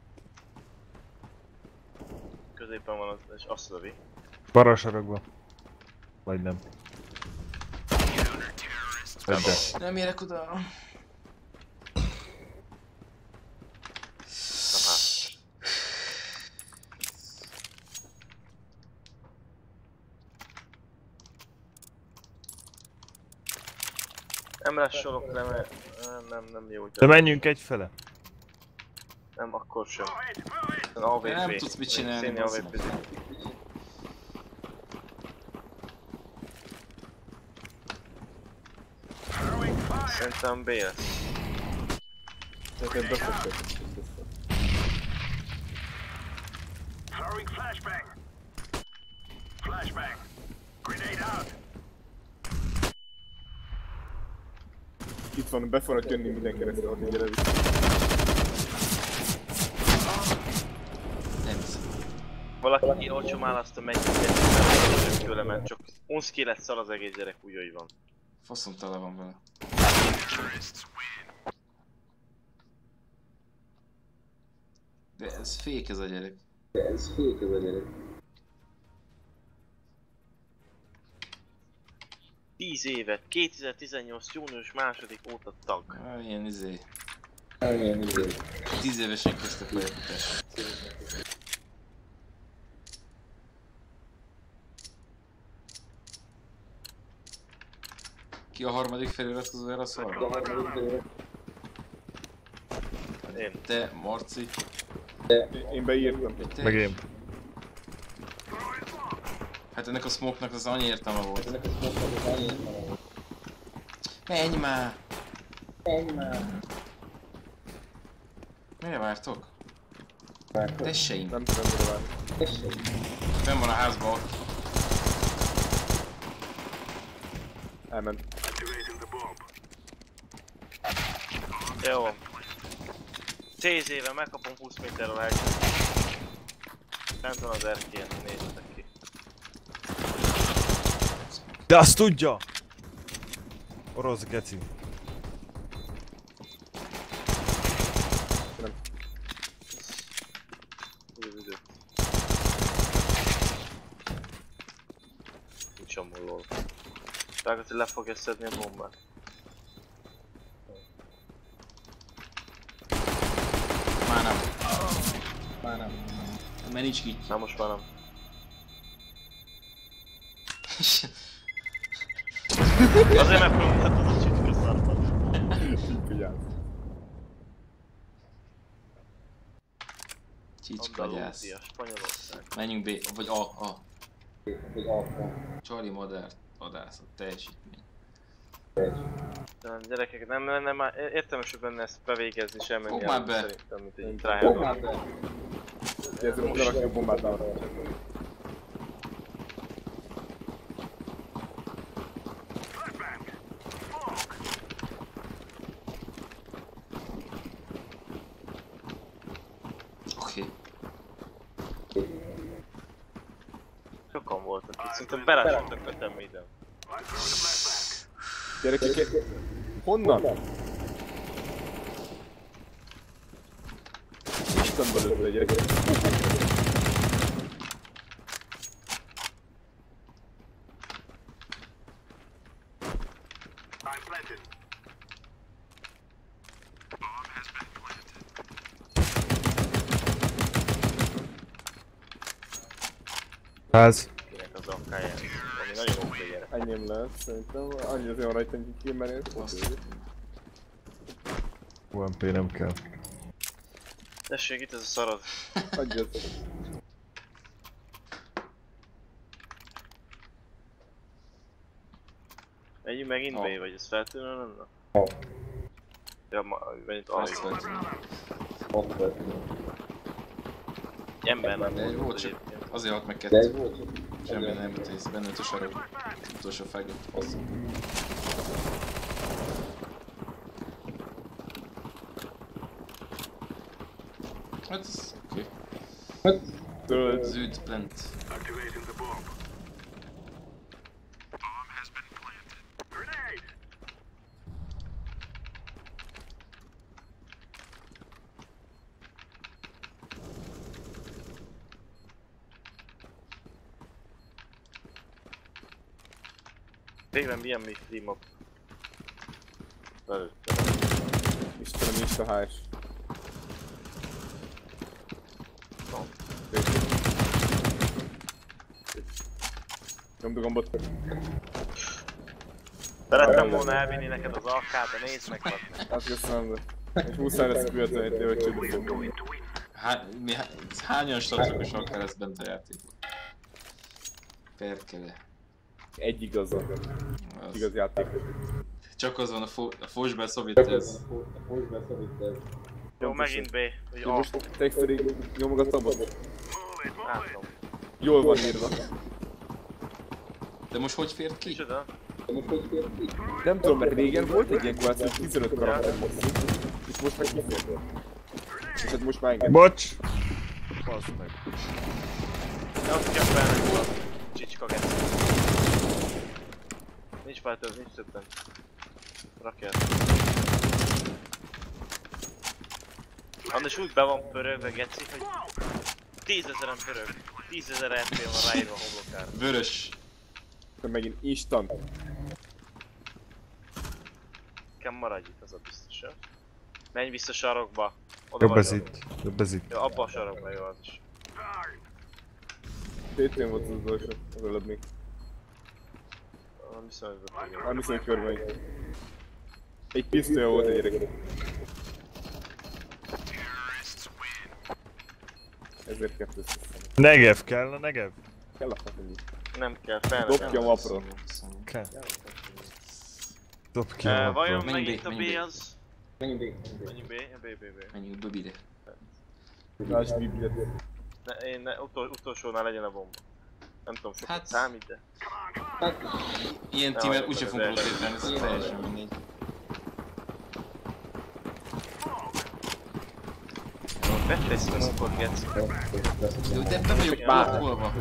[SPEAKER 1] Középen van az, és azt lövi.
[SPEAKER 5] Balra sarokba. Vagy nem. Ebbe.
[SPEAKER 2] Nem érek oda.
[SPEAKER 1] Nem rassolok le, mert nem jó.
[SPEAKER 5] De menjünk egyfele.
[SPEAKER 1] Nem, akkor sem. AWP.
[SPEAKER 2] Nem tudsz mit csinálni, bassza.
[SPEAKER 1] Szerintem B lesz.
[SPEAKER 4] Szerintem beszéltek. Itt van, be fognak jönni minden keresztül, hogy gyere vissza.
[SPEAKER 2] Nem hiszem.
[SPEAKER 1] Valaki olcsó választa meg tőle, mert csak unszki lett szar az egész gyerek, úgy, hogy van.
[SPEAKER 2] Faszom tele van vele. De ez fék ez a gyerek.
[SPEAKER 1] 10 évet, 2018. június 2. óta tag.
[SPEAKER 2] Ilyen izé. 10 évesen kezdtek pályafutást. Ki a harmadik feliratkozó erre a szarra?
[SPEAKER 1] Én.
[SPEAKER 2] Te, Marci.
[SPEAKER 4] Én beírtam.
[SPEAKER 2] Te?
[SPEAKER 5] Meg én.
[SPEAKER 2] Hát ennek a smoke-nak az annyi értelme volt. Menj már! Mire vártok? Tesseim!
[SPEAKER 4] Nem tudom, mire várni.
[SPEAKER 2] Benn van a házban ott.
[SPEAKER 4] Elment.
[SPEAKER 1] Jó. 10 éve megkapom 20 méterről helyet. Fent van az erkélyen, nézzetek ki.
[SPEAKER 5] De azt tudja! Orosz geci.
[SPEAKER 1] Nincs amúgy lol. Vágod, hogy le fogja szedni a bombát.
[SPEAKER 2] Már nem. Mert nincs ki.
[SPEAKER 1] Na most már nem. Azért megpróbáltad a csicska szarpat.
[SPEAKER 4] Figyelj.
[SPEAKER 2] Csicskagyász.
[SPEAKER 1] Andalúzia, Spanyolország.
[SPEAKER 2] Menjünk B, vagy A. Charlie vadászat, teljesítmény.
[SPEAKER 1] Nem, gyerekek, nem lenne már értelmesebb lenne ezt bevégezni semmi
[SPEAKER 2] Fog már be.
[SPEAKER 1] szerintem, mint egy tryhard.
[SPEAKER 4] Érzem, hogy lerakjuk a bombát rá.
[SPEAKER 2] Oké.
[SPEAKER 1] Sokan voltak itt, szerintem berásodtak a temmiden.
[SPEAKER 4] Gyerekek, honnan? Isten belőle, gyerekek.
[SPEAKER 5] Ház.
[SPEAKER 1] Kinek az akkáján, ami nagyon oké gyerek.
[SPEAKER 4] Enyém lesz, szerintem. Annyi azért van rajta, hogy kimenés.
[SPEAKER 5] UMP nem kell.
[SPEAKER 1] Tessék, itt ez a szarad.
[SPEAKER 4] Adjad.
[SPEAKER 1] Menjünk megint B, vagy ez feltűnő lenne? Ja, menjünk
[SPEAKER 2] Azt
[SPEAKER 1] A.
[SPEAKER 2] vagy.
[SPEAKER 1] Ember nem
[SPEAKER 2] De
[SPEAKER 1] volt
[SPEAKER 2] volt csak.
[SPEAKER 1] egyébként.
[SPEAKER 2] Azért halt meg 2. Semmi nem tész, benne a sarok. Utolsó fágott, fasz. Hát ez oké.
[SPEAKER 4] Tudod,
[SPEAKER 2] Zűd plant.
[SPEAKER 1] Végben milyen mi free map? Előtte.
[SPEAKER 4] Istenem, nincs a HS. Nyomd a gombot.
[SPEAKER 1] Szerettem volna elvinni neked az AK-t, de nézd meg meg.
[SPEAKER 4] Azt köszönöm, de... És muszáj lesz követelni, hogy csődöm.
[SPEAKER 2] Hányan stacokos akár lesz bent a játékban? Perkele.
[SPEAKER 4] Egy igazon.
[SPEAKER 2] Az.
[SPEAKER 4] Igaz játék.
[SPEAKER 2] Csak az van a Fosbel Szovjet ez.
[SPEAKER 1] Jó, megint B, vagy
[SPEAKER 4] Én
[SPEAKER 1] A.
[SPEAKER 4] most texterig nyomogattam ott.
[SPEAKER 1] Látom.
[SPEAKER 4] Jól van írva.
[SPEAKER 2] De most hogy fért ki?
[SPEAKER 1] Micsoda?
[SPEAKER 4] Nem tudom, mert régen volt egy ilyen klassz, hogy 15 karakter volt. És most meg kifért. És hát most már engem.
[SPEAKER 5] Bocs! Baszd meg.
[SPEAKER 1] De ott kell felnek a csicska geci. Nincs fighters, nincs többen. Rakjál. Andis úgy be van pörögve, geci, hogy 10 000-en pörög. 10 000 RP van ráírva a homlokára.
[SPEAKER 2] Vörös.
[SPEAKER 4] Akkor megint instant.
[SPEAKER 1] Nekem maradj itt, az a biztos, jó? Menj vissza sarokba. Oda
[SPEAKER 5] Jobb
[SPEAKER 1] vagy
[SPEAKER 5] ez
[SPEAKER 1] oda.
[SPEAKER 5] itt. Jobb ez itt.
[SPEAKER 1] Jó, abba a sarokba jó az is.
[SPEAKER 4] Tétén volt az utolsó, az előbb még.
[SPEAKER 1] Nem hiszem, hogy volt.
[SPEAKER 4] Nem hiszem, hogy körben. Egy pisztolya volt egy gyerek. Ezért kettő összeszem.
[SPEAKER 5] Negev kell, a Negev?
[SPEAKER 4] Kell a faszom.
[SPEAKER 1] Nem kell, fel
[SPEAKER 4] Dobjam apra.
[SPEAKER 5] Kell. Dob ki
[SPEAKER 1] Vajon
[SPEAKER 5] a
[SPEAKER 2] Menj
[SPEAKER 1] megint
[SPEAKER 2] B,
[SPEAKER 1] a
[SPEAKER 2] menj
[SPEAKER 1] B
[SPEAKER 2] B.
[SPEAKER 1] az? Mennyi B? B.
[SPEAKER 2] Menjünk Bobide.
[SPEAKER 4] Lásd Bibliát.
[SPEAKER 1] Utolsónál legyen a bomba. Nem tudom, sokat
[SPEAKER 2] Hát-
[SPEAKER 1] számít, de...
[SPEAKER 2] Ilyen tímmel úgyse fogunk rotétálni, ez teljesen mindegy.
[SPEAKER 1] Vett egy smoke-ot, geci.
[SPEAKER 2] Jó, de be vagyok blokkolva.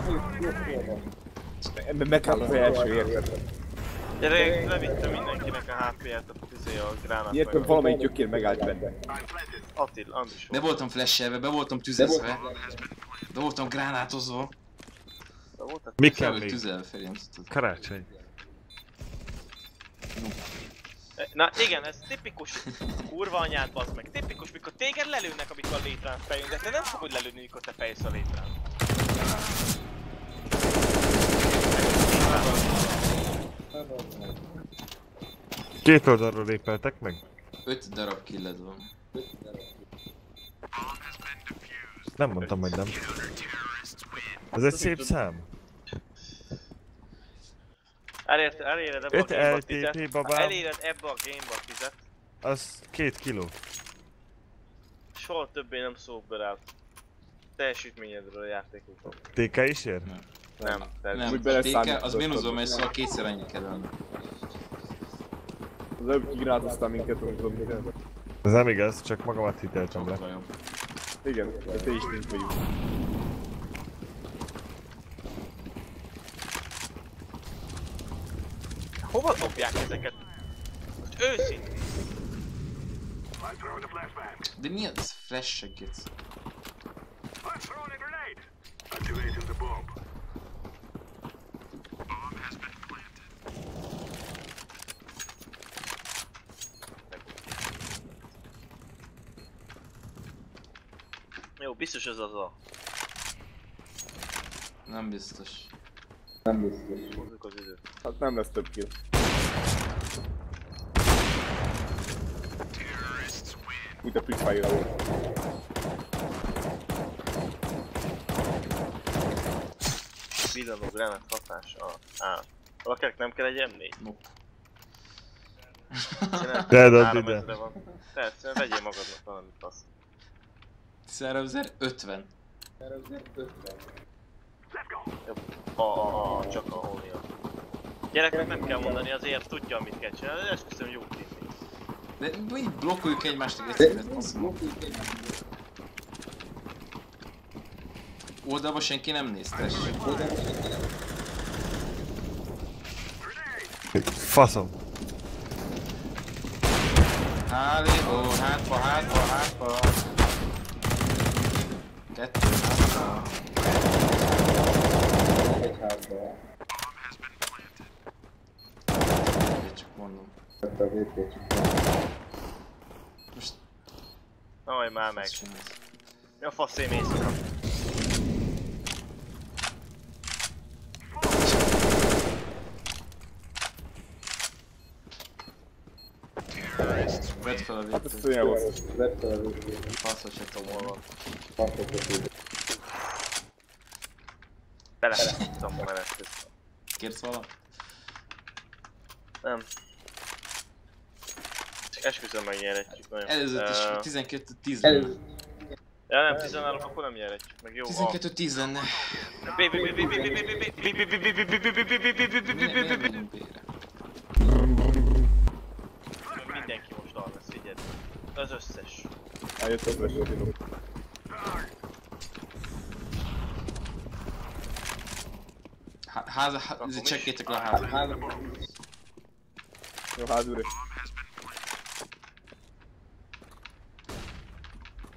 [SPEAKER 4] Ebben megáll az első, érted?
[SPEAKER 1] Gyere, levittem mindenkinek a HP-ját a gránát.
[SPEAKER 4] Érted, valamelyik gyökér megállt benne.
[SPEAKER 1] Attila, Andris
[SPEAKER 2] Be voltam flashelve, be voltam tüzezve. Be voltam gránátozva.
[SPEAKER 1] volt.
[SPEAKER 5] Mi
[SPEAKER 2] Fel
[SPEAKER 5] kell
[SPEAKER 2] vagy
[SPEAKER 5] még?
[SPEAKER 2] tüzelve, Feri, nem tudtad.
[SPEAKER 5] Karácsony.
[SPEAKER 1] Na igen, ez tipikus kurva anyád, bazd meg. Tipikus, mikor téged lelőnek, amikor a létrán fejünk, de te nem fogod lelőni, mikor te fejsz a létrán.
[SPEAKER 5] Két oldalról lépeltek meg?
[SPEAKER 2] 5 darab killed van.
[SPEAKER 5] Nem mondtam, hogy nem. Ez egy szép szám.
[SPEAKER 1] Eléred ebbe a
[SPEAKER 5] 5
[SPEAKER 1] gameba
[SPEAKER 5] LTP,
[SPEAKER 1] 10-et.
[SPEAKER 5] babám.
[SPEAKER 1] Eléred ebbe a gameba 10-et.
[SPEAKER 5] Az 2 kiló.
[SPEAKER 1] Soha többé nem szóberál. Teljesítményedről a játékokban.
[SPEAKER 5] TK is ér?
[SPEAKER 1] Nem, tehát
[SPEAKER 2] Nem,
[SPEAKER 4] Úgy
[SPEAKER 2] a
[SPEAKER 4] beleszámítottam.
[SPEAKER 2] TK az mínuszban megy, szóval kétszer ennyi kerülne.
[SPEAKER 4] Az előbb kigrátoztál minket, amikor mit.
[SPEAKER 5] Ez nem igaz, csak magamat hiteltem le.
[SPEAKER 2] Sokkal jobb.
[SPEAKER 4] Igen, de te is nincs vagyunk.
[SPEAKER 1] hova dobják ezeket? Most őszintén.
[SPEAKER 2] De mi az flash-ek itt?
[SPEAKER 1] Jó, biztos ez az a...
[SPEAKER 2] Nem biztos.
[SPEAKER 1] Hozzuk az időt.
[SPEAKER 4] Hát nem lesz több kill. Úgy a Prefire volt.
[SPEAKER 1] Villanó granát hatása. Valakinek nem kell egy M4?
[SPEAKER 2] Nope.
[SPEAKER 5] De dodd
[SPEAKER 1] 3000
[SPEAKER 5] ide.
[SPEAKER 1] van. Persze, vegyél magadnak valamit, fasz.
[SPEAKER 2] 1050.
[SPEAKER 1] Csak a holnia. Gyereknek nem kell mondani, azért tudja, amit kell csinálni, de esküszöm jó timmi.
[SPEAKER 2] De így blokkoljuk egymást egy egyszerűet, basszom. Oldalba senki nem néz, tessék.
[SPEAKER 5] Faszom.
[SPEAKER 2] Háló, hátba. Kettő, hátba. Csak mondom. Most
[SPEAKER 1] Aj, már meg.
[SPEAKER 2] azt csinálsz.
[SPEAKER 1] Mi a faszé mész?
[SPEAKER 2] Vedd fel a
[SPEAKER 4] Hát ez
[SPEAKER 2] vétőt.
[SPEAKER 4] olyan volt.
[SPEAKER 2] Fasz, hogy se tudom hol van.
[SPEAKER 1] Belefutottam menet közben.
[SPEAKER 2] Kérsz valamit?
[SPEAKER 1] Nem. Csak esküszöm megnyeretjük nagyon.
[SPEAKER 2] Előzött is 12-10 lenne.
[SPEAKER 1] Ja nem, 13 akkor nem nyeretjük meg, jó?
[SPEAKER 2] 12-10 lenne. Menjünk B-re.
[SPEAKER 1] Mindenki most arra lesz, figyeld. Az összes.
[SPEAKER 4] Eljött az lesőt.
[SPEAKER 2] Csekkétek le a házat.
[SPEAKER 4] Jó, ház üres.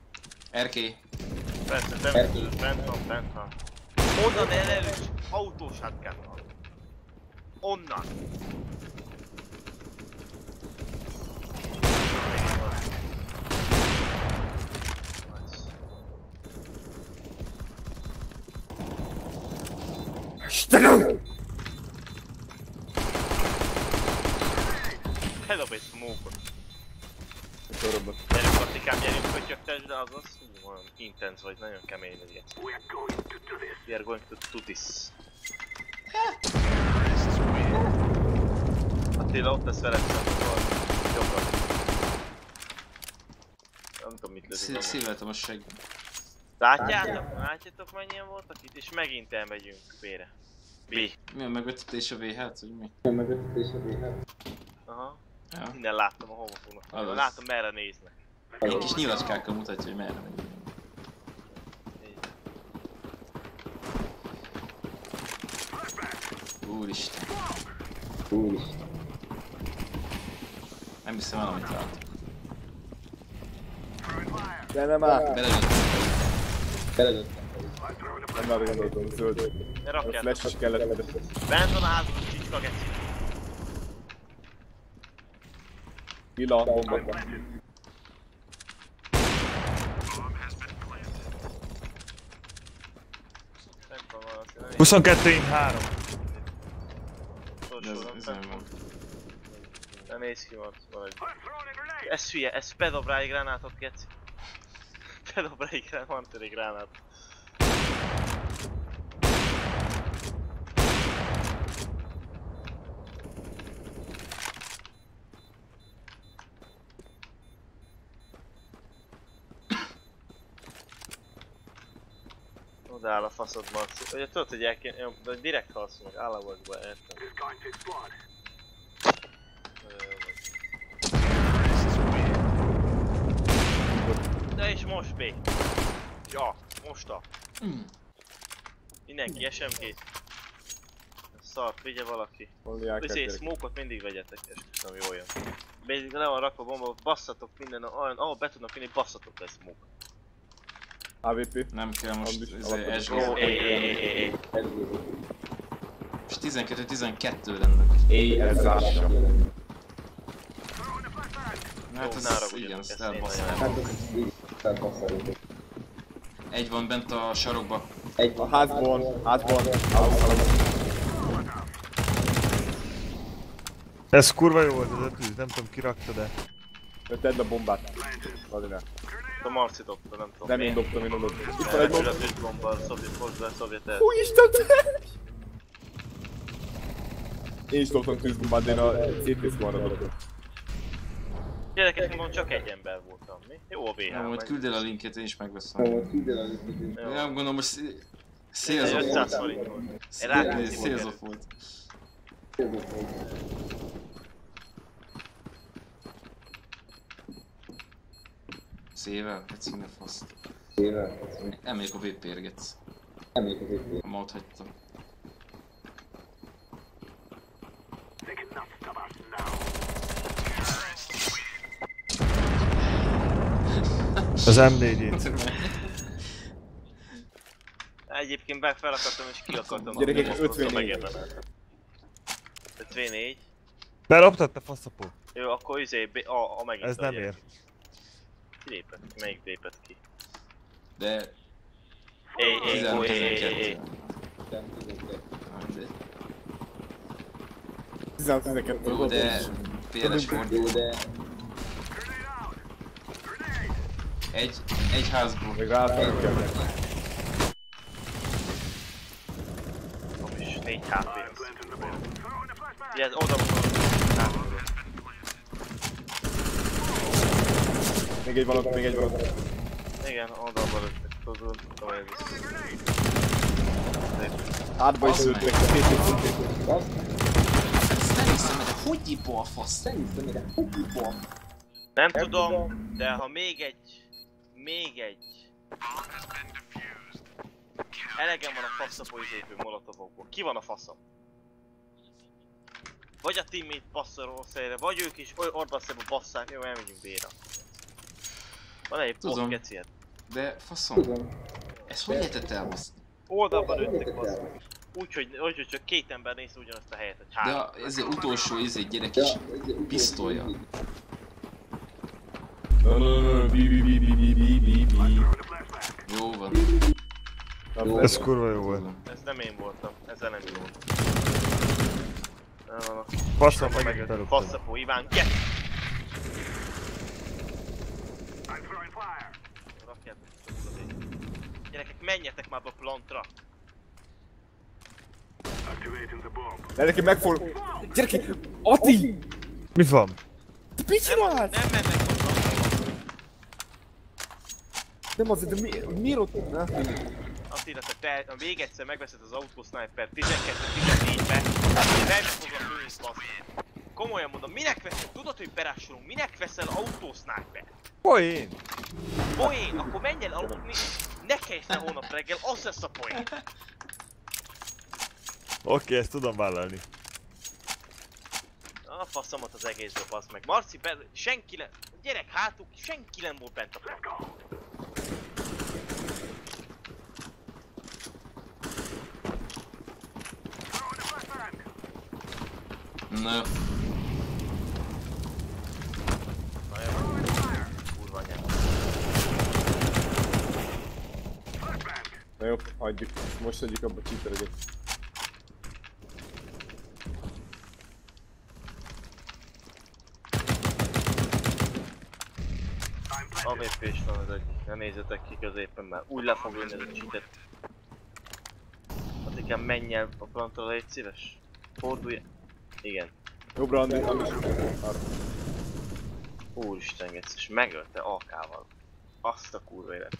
[SPEAKER 2] Erké.
[SPEAKER 1] Persze, bent van. Onnan elelős autós shotgunnal. Onnan.
[SPEAKER 4] Istenem!
[SPEAKER 1] Bedob egy smoke-ot.
[SPEAKER 4] Sorobban.
[SPEAKER 1] Gyerünk Attikám, gyerünk pötyögtes, de azaz olyan intense vagy, nagyon kemény vagy. We are going to this. Attila, ott lesz veled szemben jobban. Nem tudom mit lőzik.
[SPEAKER 2] Szíveltem a segg.
[SPEAKER 1] Látjátok mennyien voltak itt, és megint elmegyünk B-re. B.
[SPEAKER 2] Mi a megvetítés a VH-t, vagy mi?
[SPEAKER 1] Aha.
[SPEAKER 2] Ja.
[SPEAKER 1] Minden láttam a homofónak. Látom merre néznek.
[SPEAKER 2] Egy kis nyilacskákkal mutatja, hogy merre megy. Úristen. Nem hiszem el, amit látok.
[SPEAKER 4] De nem áll.
[SPEAKER 2] Belelőtt.
[SPEAKER 4] Nem arra gondoltam, zöld.
[SPEAKER 1] Ne
[SPEAKER 4] A
[SPEAKER 1] rakjátok.
[SPEAKER 4] flash is kellett.
[SPEAKER 1] Bent van a házban a csicska geci.
[SPEAKER 4] Villa, bomba.
[SPEAKER 1] Nem tudom valaki.
[SPEAKER 3] 22 in 3.
[SPEAKER 1] Nem néz ki maradj. Ez hülye, ez bedob rá egy gránátot, geci. Bedob rá egy gránát. Oda áll a faszod, Marci. Ugye tudod, hogy el kéne... Jó, de direkt halsz meg, állapotba, értem. De és most B. Ja, most a. Mindenki SMG. Szart, vigye valaki. Smoke-ot mindig vegyetek, esküszöm, jól jön. Basic, le van rakva bomba, basszatok minden, olyan, ahol be tudnak vinni, basszatok le smoke.
[SPEAKER 4] AWP.
[SPEAKER 2] Nem kell most SG. És 12-12 lenne.
[SPEAKER 4] Ez zássa.
[SPEAKER 2] Hát ez igen, ezt elbasszáljuk. Egy van bent a sarokba.
[SPEAKER 4] A házban.
[SPEAKER 3] Ez kurva jó volt az ötűz, nem tudom ki rakta, de...
[SPEAKER 4] Tedd a bombát. Adinál.
[SPEAKER 1] A Marci dobta, nem tudom.
[SPEAKER 4] Nem én dobtam. Itt van egy
[SPEAKER 1] Elfül
[SPEAKER 4] bomba.
[SPEAKER 1] az 5 bomba, a szovjet el.
[SPEAKER 4] Úristen! Én is dobtam tűzbombát, de én a CT-szkorra dobtam.
[SPEAKER 1] Gyerekek, mondom, csak egy ember voltam, mi? Jó a VH.
[SPEAKER 2] Ja, majd küld el a linket, én is megveszem. Nem gondolom, hogy szélzok
[SPEAKER 1] 500
[SPEAKER 2] volt.
[SPEAKER 1] forint volt. Én ráküldi
[SPEAKER 2] Szélzok volt. Szével? Egy színe faszt. Elmegyek a VP-ergetsz. Ma ott hagytam.
[SPEAKER 3] Az M4-ét.
[SPEAKER 1] Egyébként fel akartam és ki akartam.
[SPEAKER 4] Gyerekek, 54.
[SPEAKER 1] 54.
[SPEAKER 3] Beloptatta faszapó.
[SPEAKER 1] Jó, akkor izé, a megint.
[SPEAKER 3] Ez nem ér.
[SPEAKER 1] Ki lépett? Melyik lépett ki?
[SPEAKER 2] De...
[SPEAKER 1] 12.
[SPEAKER 4] 12
[SPEAKER 2] Jó, de... PLS volt. Egy házból.
[SPEAKER 4] Még ráfel kell.
[SPEAKER 1] És 4 HP. Ilyen oda van.
[SPEAKER 4] Még egy valaki.
[SPEAKER 1] Igen, oda van. Tudom, hogy
[SPEAKER 4] Hátba is lőttek.
[SPEAKER 2] Ezt nem hiszem, de hogy ipo a fasz?
[SPEAKER 1] nem tudom, de ha még egy... Elegem van a faszapó izépő molotovokból. Ki van a faszom? Vagy a teammate basszol rossz helyre, vagy ők is oda szebb a basszák, jó, elmegyünk B-ra. Van egy
[SPEAKER 2] Tudom.
[SPEAKER 1] geciet.
[SPEAKER 2] De faszom. Ez hogy lehetett elbaszni?
[SPEAKER 1] Oldalban lőttek basz. Úgyhogy csak két ember nézte ugyanazt a helyet, hogy
[SPEAKER 2] De
[SPEAKER 1] három.
[SPEAKER 2] ez az utolsó gyerek is pisztolja. Jó van.
[SPEAKER 5] Ez kurva jó volt.
[SPEAKER 1] Ez nem én voltam, ezzel nem jó. Nem van a...
[SPEAKER 5] Faszom, megint elugtad.
[SPEAKER 1] Faszapó Iván, get! Rakjátok a gyerekek, menjetek már be a plantra!
[SPEAKER 4] De neki megfog... Gyerekek! Ati!
[SPEAKER 5] Mi van?
[SPEAKER 4] Te mit csinálsz?
[SPEAKER 1] Nem mennek a plantra!
[SPEAKER 4] Nem azért, de miért ott...
[SPEAKER 1] Attila, te még egyszer megveszed az autosniper 12-14-be, nem fogod lőni, basz. Komolyan mondom, minek veszel? Tudod, hogy berássolunk, minek veszel autosniper?
[SPEAKER 5] Poén!
[SPEAKER 1] Poén, akkor menj el aludni, ne kelj fel holnap reggel, az lesz a poén.
[SPEAKER 5] Oké, ezt tudom vállalni.
[SPEAKER 1] A faszomat az egészből, basz meg. Marci, senki nem... Gyerek hátul, senki nem volt bent a plan.
[SPEAKER 2] Na jó.
[SPEAKER 1] Na jó. Kurva anyám.
[SPEAKER 4] Na jó, hagyjuk. Most hagyjuk abba a cheatereket.
[SPEAKER 1] AWP is van az egyik, ne nézzetek ki középen, mert úgy le fog lőni ez a cheater. Atikán menj el a plantra, légy szíves. Fordulj. Igen.
[SPEAKER 4] Jobbra, Andi.
[SPEAKER 1] Úristen, és megölte AK-val. Azt a kurva élet.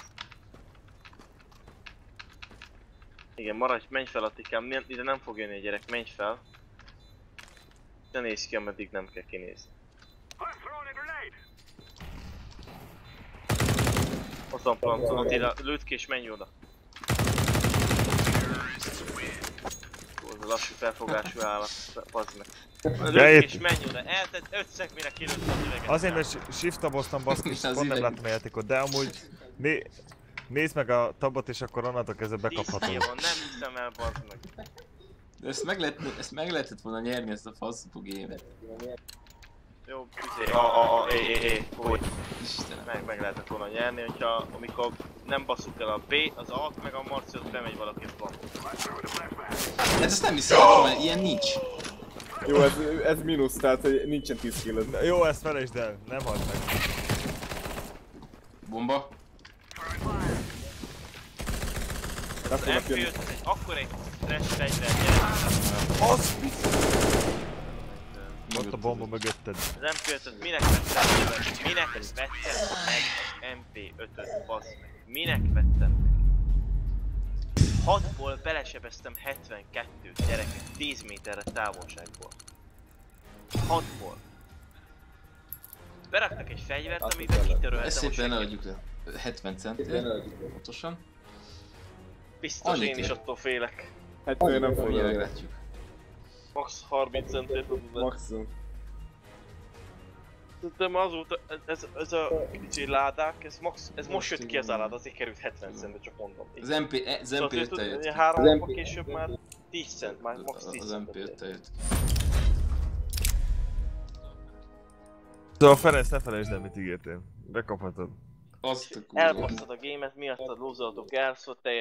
[SPEAKER 1] Igen, maradj, menj fel Atikám, ide nem fog jönni a gyerek, menj fel. Ne nézz ki, ameddig nem kell kinézni. Ott van planton, Attila, lőd ki és menj oda. Kurva lassú felfogású állat, bazd meg. Lőd ki és menj oda, elted 5 szekmire kilőtt az üveget.
[SPEAKER 5] Azért, mert shift-taboztam baszki, és pont nem láttam a játékot, de amúgy... Nézd meg a tabot és akkor onnantól kezdve bekaphatod.
[SPEAKER 1] Van, nem hiszem el, bazd meg.
[SPEAKER 2] De ezt meg lehetett volna nyerni, ezt a faszupó gémet.
[SPEAKER 1] Jó, hogy
[SPEAKER 2] Istenem.
[SPEAKER 1] meg lehetett volna nyerni, hogyha amikor nem basszuk el a B, az A-t meg a Marciot bemegy valaki a plantot.
[SPEAKER 2] Hát ezt nem hiszem, mert ilyen nincs.
[SPEAKER 4] Jó, ez mínusz, tehát hogy nincsen 10 kill.
[SPEAKER 5] Jó, ezt felejtsd el, nem halt meg.
[SPEAKER 2] Bomba.
[SPEAKER 1] Az MP5 az egy akkora egy trash fegyver, gyerek.
[SPEAKER 5] Az ott a bomba mögötted.
[SPEAKER 1] Az MP5-öt minek vettem meg? Minek vettem meg az MP5-öt, bassz meg? Minek vettem meg? 6-ból belesebeztem 72-t, gyerekek, 10 méterre távolságból. 6-ból. Beraktak egy fegyvert, amiben
[SPEAKER 2] Ezt
[SPEAKER 1] kitöröltem a
[SPEAKER 2] szépen
[SPEAKER 1] senki.
[SPEAKER 2] eladjuk le. 70 centért. Pontosan.
[SPEAKER 1] Biztos
[SPEAKER 2] Annyit
[SPEAKER 1] én is
[SPEAKER 2] ér.
[SPEAKER 1] attól félek.
[SPEAKER 4] Hát ő nem fog
[SPEAKER 2] Mindjárt
[SPEAKER 4] jönni.
[SPEAKER 2] meglátjuk.
[SPEAKER 1] Max 30 centért tudod.
[SPEAKER 4] Maximum.
[SPEAKER 1] Szerintem azóta, ez a kicsi ládák, ez most jött ki az a láda, azért került 70 centbe, csak mondom.
[SPEAKER 2] Az MP5-tel jött ki.
[SPEAKER 1] 3 napon később már 10 cent, már max 10
[SPEAKER 2] Az
[SPEAKER 1] cent.
[SPEAKER 2] MP5-tel jött ki.
[SPEAKER 5] Szóval Ferenc, ne felejtsd el, mit ígértél. Bekaphatod.
[SPEAKER 2] Azt a kurva.
[SPEAKER 1] Elbasztad a gémet, miattad lózoltok el, szóval